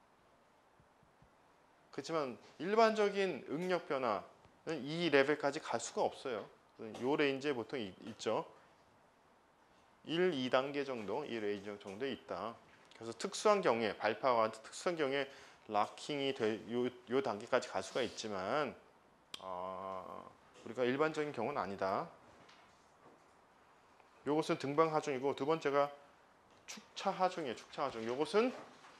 그렇지만 일반적인 응력 변화는 이 레벨까지 갈 수가 없어요. 이 레인지에 보통 있죠. 1, 2단계 정도, 이 레인지 정도에 있다. 그래서 특수한 경우에, 발파와 특수한 경우에 락킹이 요 단계까지 갈 수가 있지만 우리가 일반적인 경우는 아니다. 요것은 등방 하중이고 두 번째가 축차 하중이에요. 축차 하중. 요것은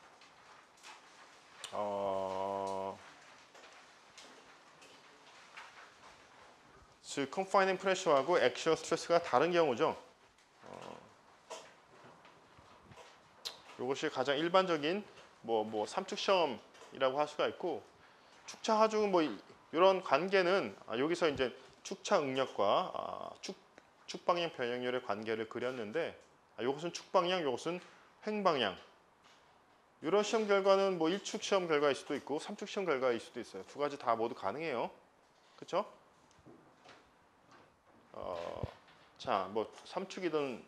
즉 컨파이닝 프레셔하고 액션 스트레스가 다른 경우죠. 이것이 가장 일반적인 뭐 삼축 시험이라고 할 수가 있고 축차 하중은 뭐 이런 관계는 여기서 이제 축차 응력과 축방향 변형률의 관계를 그렸는데 이것은 축방향, 이것은 횡방향. 이런 시험 결과는 뭐 1축 시험 결과일 수도 있고 3축 시험 결과일 수도 있어요. 두 가지 다 모두 가능해요. 그렇죠? 자, 뭐 3축이든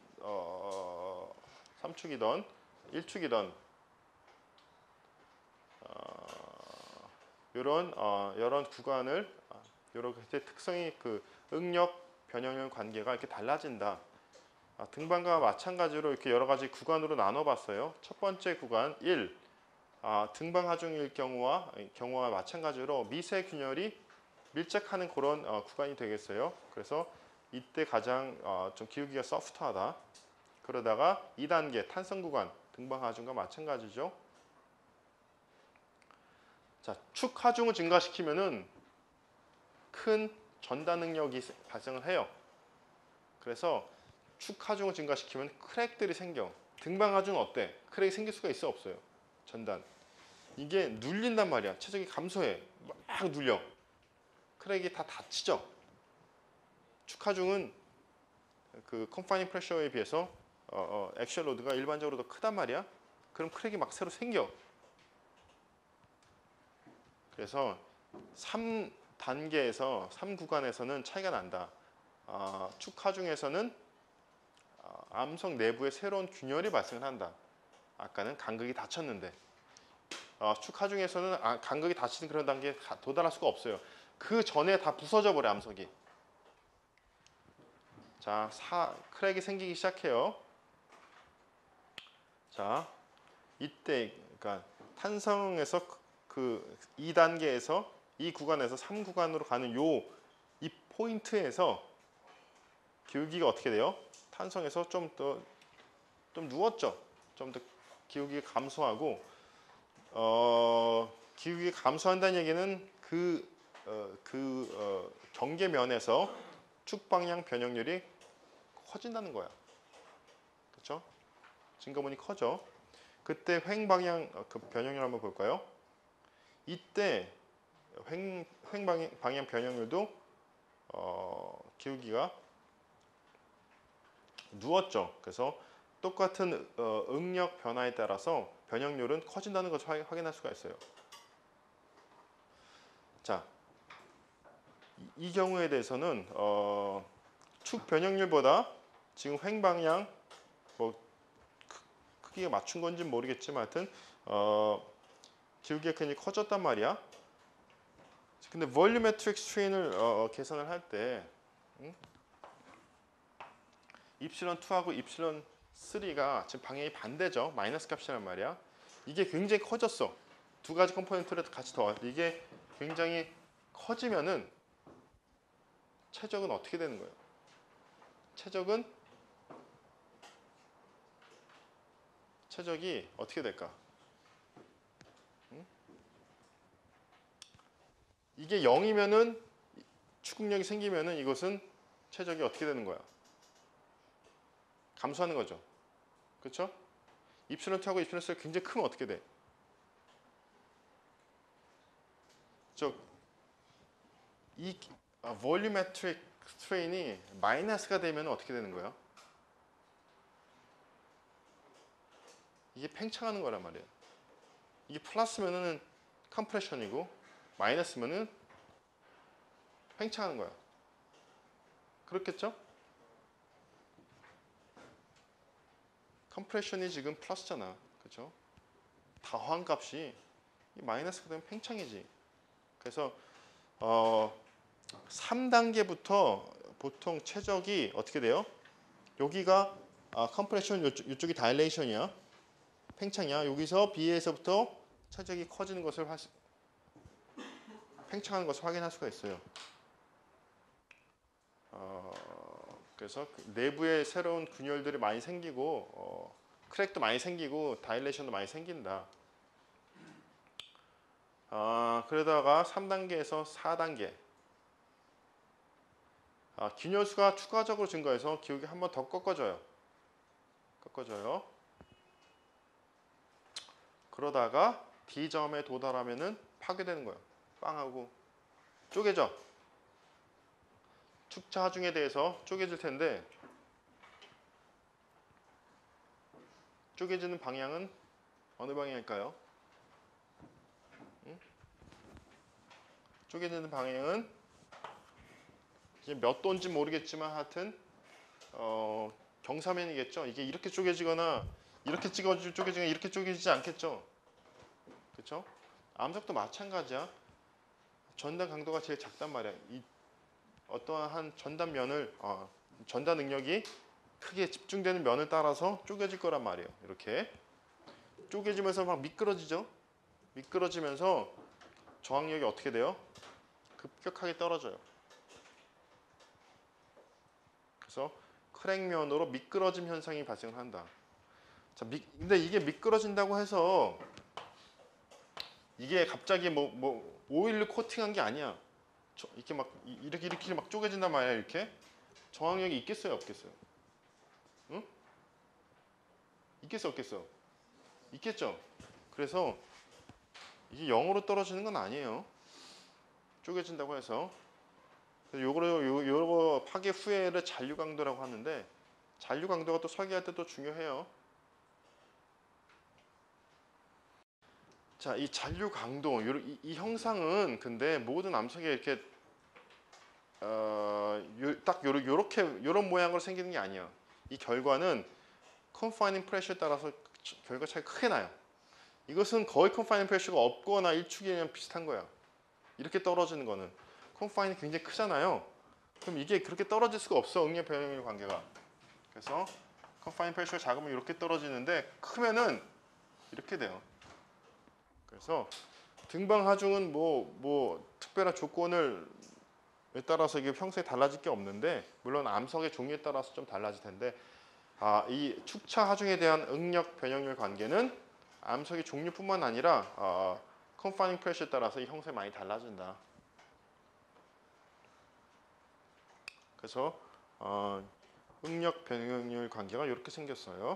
3축이든 1축이든 이런 구간을 이렇게 특성이 그 응력 변형률 관계가 이렇게 달라진다. 등반과 마찬가지로 이렇게 여러 가지 구간으로 나눠봤어요. 첫 번째 구간 1, 등반 하중일 경우와 마찬가지로 미세 균열이 밀착하는 그런 구간이 되겠어요. 그래서 이때 가장 좀 기울기가 소프트하다. 그러다가 2단계 탄성 구간 등반 하중과 마찬가지죠. 자, 축 하중을 증가시키면은 큰 전단 능력이 발생을 해요. 그래서 축 하중을 증가시키면 크랙들이 생겨. 등반 하중은 어때? 크랙이 생길 수가 있어 없어요? 전단. 이게 눌린단 말이야. 최적이 감소해. 막 눌려. 크랙이 다 닫히죠. 축 하중은 그 컨파이닝 프레셔에 비해서 액션 로드가 일반적으로 더 크단 말이야. 그럼 크랙이 막 새로 생겨. 그래서 3단계에서 3구간에서는 차이가 난다. 축 하중에서는 암석 내부에 새로운 균열이 발생을 한다. 아까는 간극이 닫혔는데 축 하중에서는 간극이 닫히는 그런 단계에 도달할 수가 없어요. 그 전에 다 부서져 버려 암석이. 자, 크랙이 생기기 시작해요. 자, 이때 그러니까 탄성에서 그 2단계에서 이 구간에서 3구간으로 가는 이 포인트에서 기울기가 어떻게 돼요? 탄성에서 좀 누웠죠. 좀 더 기울기가 감소하고 기울기가 감소한다는 얘기는 경계면에서 축방향 변형률이 커진다는 거야. 그렇죠? 증가문이 커져. 그때 횡방향 그 변형률 한번 볼까요? 이때 횡방향 변형률도 기울기가 누웠죠. 그래서 똑같은 응력 변화에 따라서 변형률은 커진다는 것을 확인할 수가 있어요. 자, 이 경우에 대해서는 축 변형률보다 지금 횡방향 뭐 크기가 맞춘 건지 모르겠지만 하여튼 기울기가 굉장히 커졌단 말이야. 근데 볼륨메트릭 스트레인을 계산을 할 때 입실론2하고 입실론3가 지금 방향이 반대죠. 마이너스 값이란 말이야. 이게 굉장히 커졌어. 두 가지 컴포넌트를 같이 더할 때 이게 굉장히 커지면은 최적은 어떻게 되는 거예요? 최적이 어떻게 될까? 이게 0이면은 추궁력이 생기면은 이것은 최적이 어떻게 되는 거야? 감소하는 거죠. 그렇죠? 입실론2하고 입실론3가 굉장히 크면 어떻게 돼? 이 볼륨메트릭 스트레인이 마이너스가 되면 어떻게 되는 거야? 이게 팽창하는 거란 말이에요. 이게 플러스면은 컴프레션이고 마이너스면은 팽창하는 거야. 그렇겠죠? 컴프레션이 지금 플러스잖아. 그렇죠? 다화한 값이 마이너스가 되면 팽창이지. 그래서 3단계부터 보통 최적이 어떻게 돼요? 여기가 컴프레션, 이쪽이 다일레이션이야. 팽창이야. 여기서 B에서부터 최적이 커지는 것을 팽창하는 것을 확인할 수가 있어요. 그래서 내부에 새로운 균열들이 많이 생기고 크랙도 많이 생기고 다일레이션도 많이 생긴다. 그러다가 3단계에서 4단계 균열수가 추가적으로 증가해서 기울기 한 번 더 꺾어져요. 그러다가 D점에 도달하면은 파괴되는 거예요. 빵 하고 쪼개져. 축차 하중에 대해서 쪼개질 텐데 쪼개지는 방향은 어느 방향일까요? 쪼개지는 방향은 이제 몇 도인지 모르겠지만 하여튼 경사면이겠죠. 이게 이렇게 쪼개지거나 이렇게 쪼개지거나 이렇게 쪼개지지 않겠죠. 그렇죠? 암석도 마찬가지야. 전단 강도가 제일 작단 말이야. 어떠한 전단 면을 전단 능력이 크게 집중되는 면을 따라서 쪼개질 거란 말이에요. 이렇게 쪼개지면서 막 미끄러지죠. 미끄러지면서 저항력이 어떻게 돼요? 급격하게 떨어져요. 그래서 크랙면으로 미끄러짐 현상이 발생한다. 자, 근데 이게 미끄러진다고 해서 이게 갑자기 뭐 오일로 코팅한 게 아니야. 이렇게 막 이렇게 막 쪼개진단 말이야. 이렇게 저항력이 있겠어요, 없겠어요? 응? 있겠어, 없겠어? 있겠죠. 그래서 이게 0으로 떨어지는 건 아니에요. 쪼개진다고 해서. 요거 파괴 후에를 잔류 강도라고 하는데 잔류 강도가 또 설계할 때 또 중요해요. 자, 이 잔류 강도 이 형상은 근데 모든 암석에 이렇게 딱 요런 모양으로 생기는 게 아니야. 이 결과는 confining pressure에 따라서 결과 차이가 크게 나요. 이것은 거의 confining pressure가 없거나 일축이랑 비슷한 거야. 이렇게 떨어지는 거는 confining이 굉장히 크잖아요. 그럼 이게 그렇게 떨어질 수가 없어. 응력 변형률 관계가. 그래서 confining pressure가 작으면 이렇게 떨어지는데 크면은 이렇게 돼요. 그래서 등방 하중은 뭐 특별한 조건을 따라서 이게 형성이 달라질 게 없는데 물론 암석의 종류에 따라서 좀 달라질 텐데 이 축차 하중에 대한 응력 변형률 관계는 암석의 종류뿐만 아니라 confining pressure에 따라서 이 형성이 많이 달라진다. 그래서 응력 변형률 관계가 이렇게 생겼어요.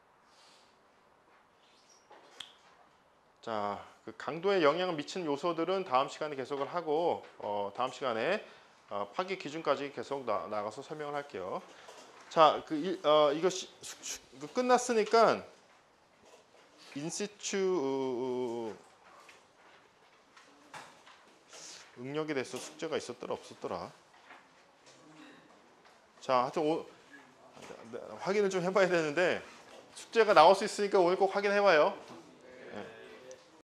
자, 그 강도에 영향을 미치는 요소들은 다음 시간에 계속을 하고 다음 시간에 파괴 기준까지 계속 나가서 설명을 할게요. 자, 이거 끝났으니까 인시추 응력에 대해서 숙제가 있었더라 없었더라. 자, 하여튼 확인을 좀 해봐야 되는데 숙제가 나올 수 있으니까 오늘 꼭 확인해봐요.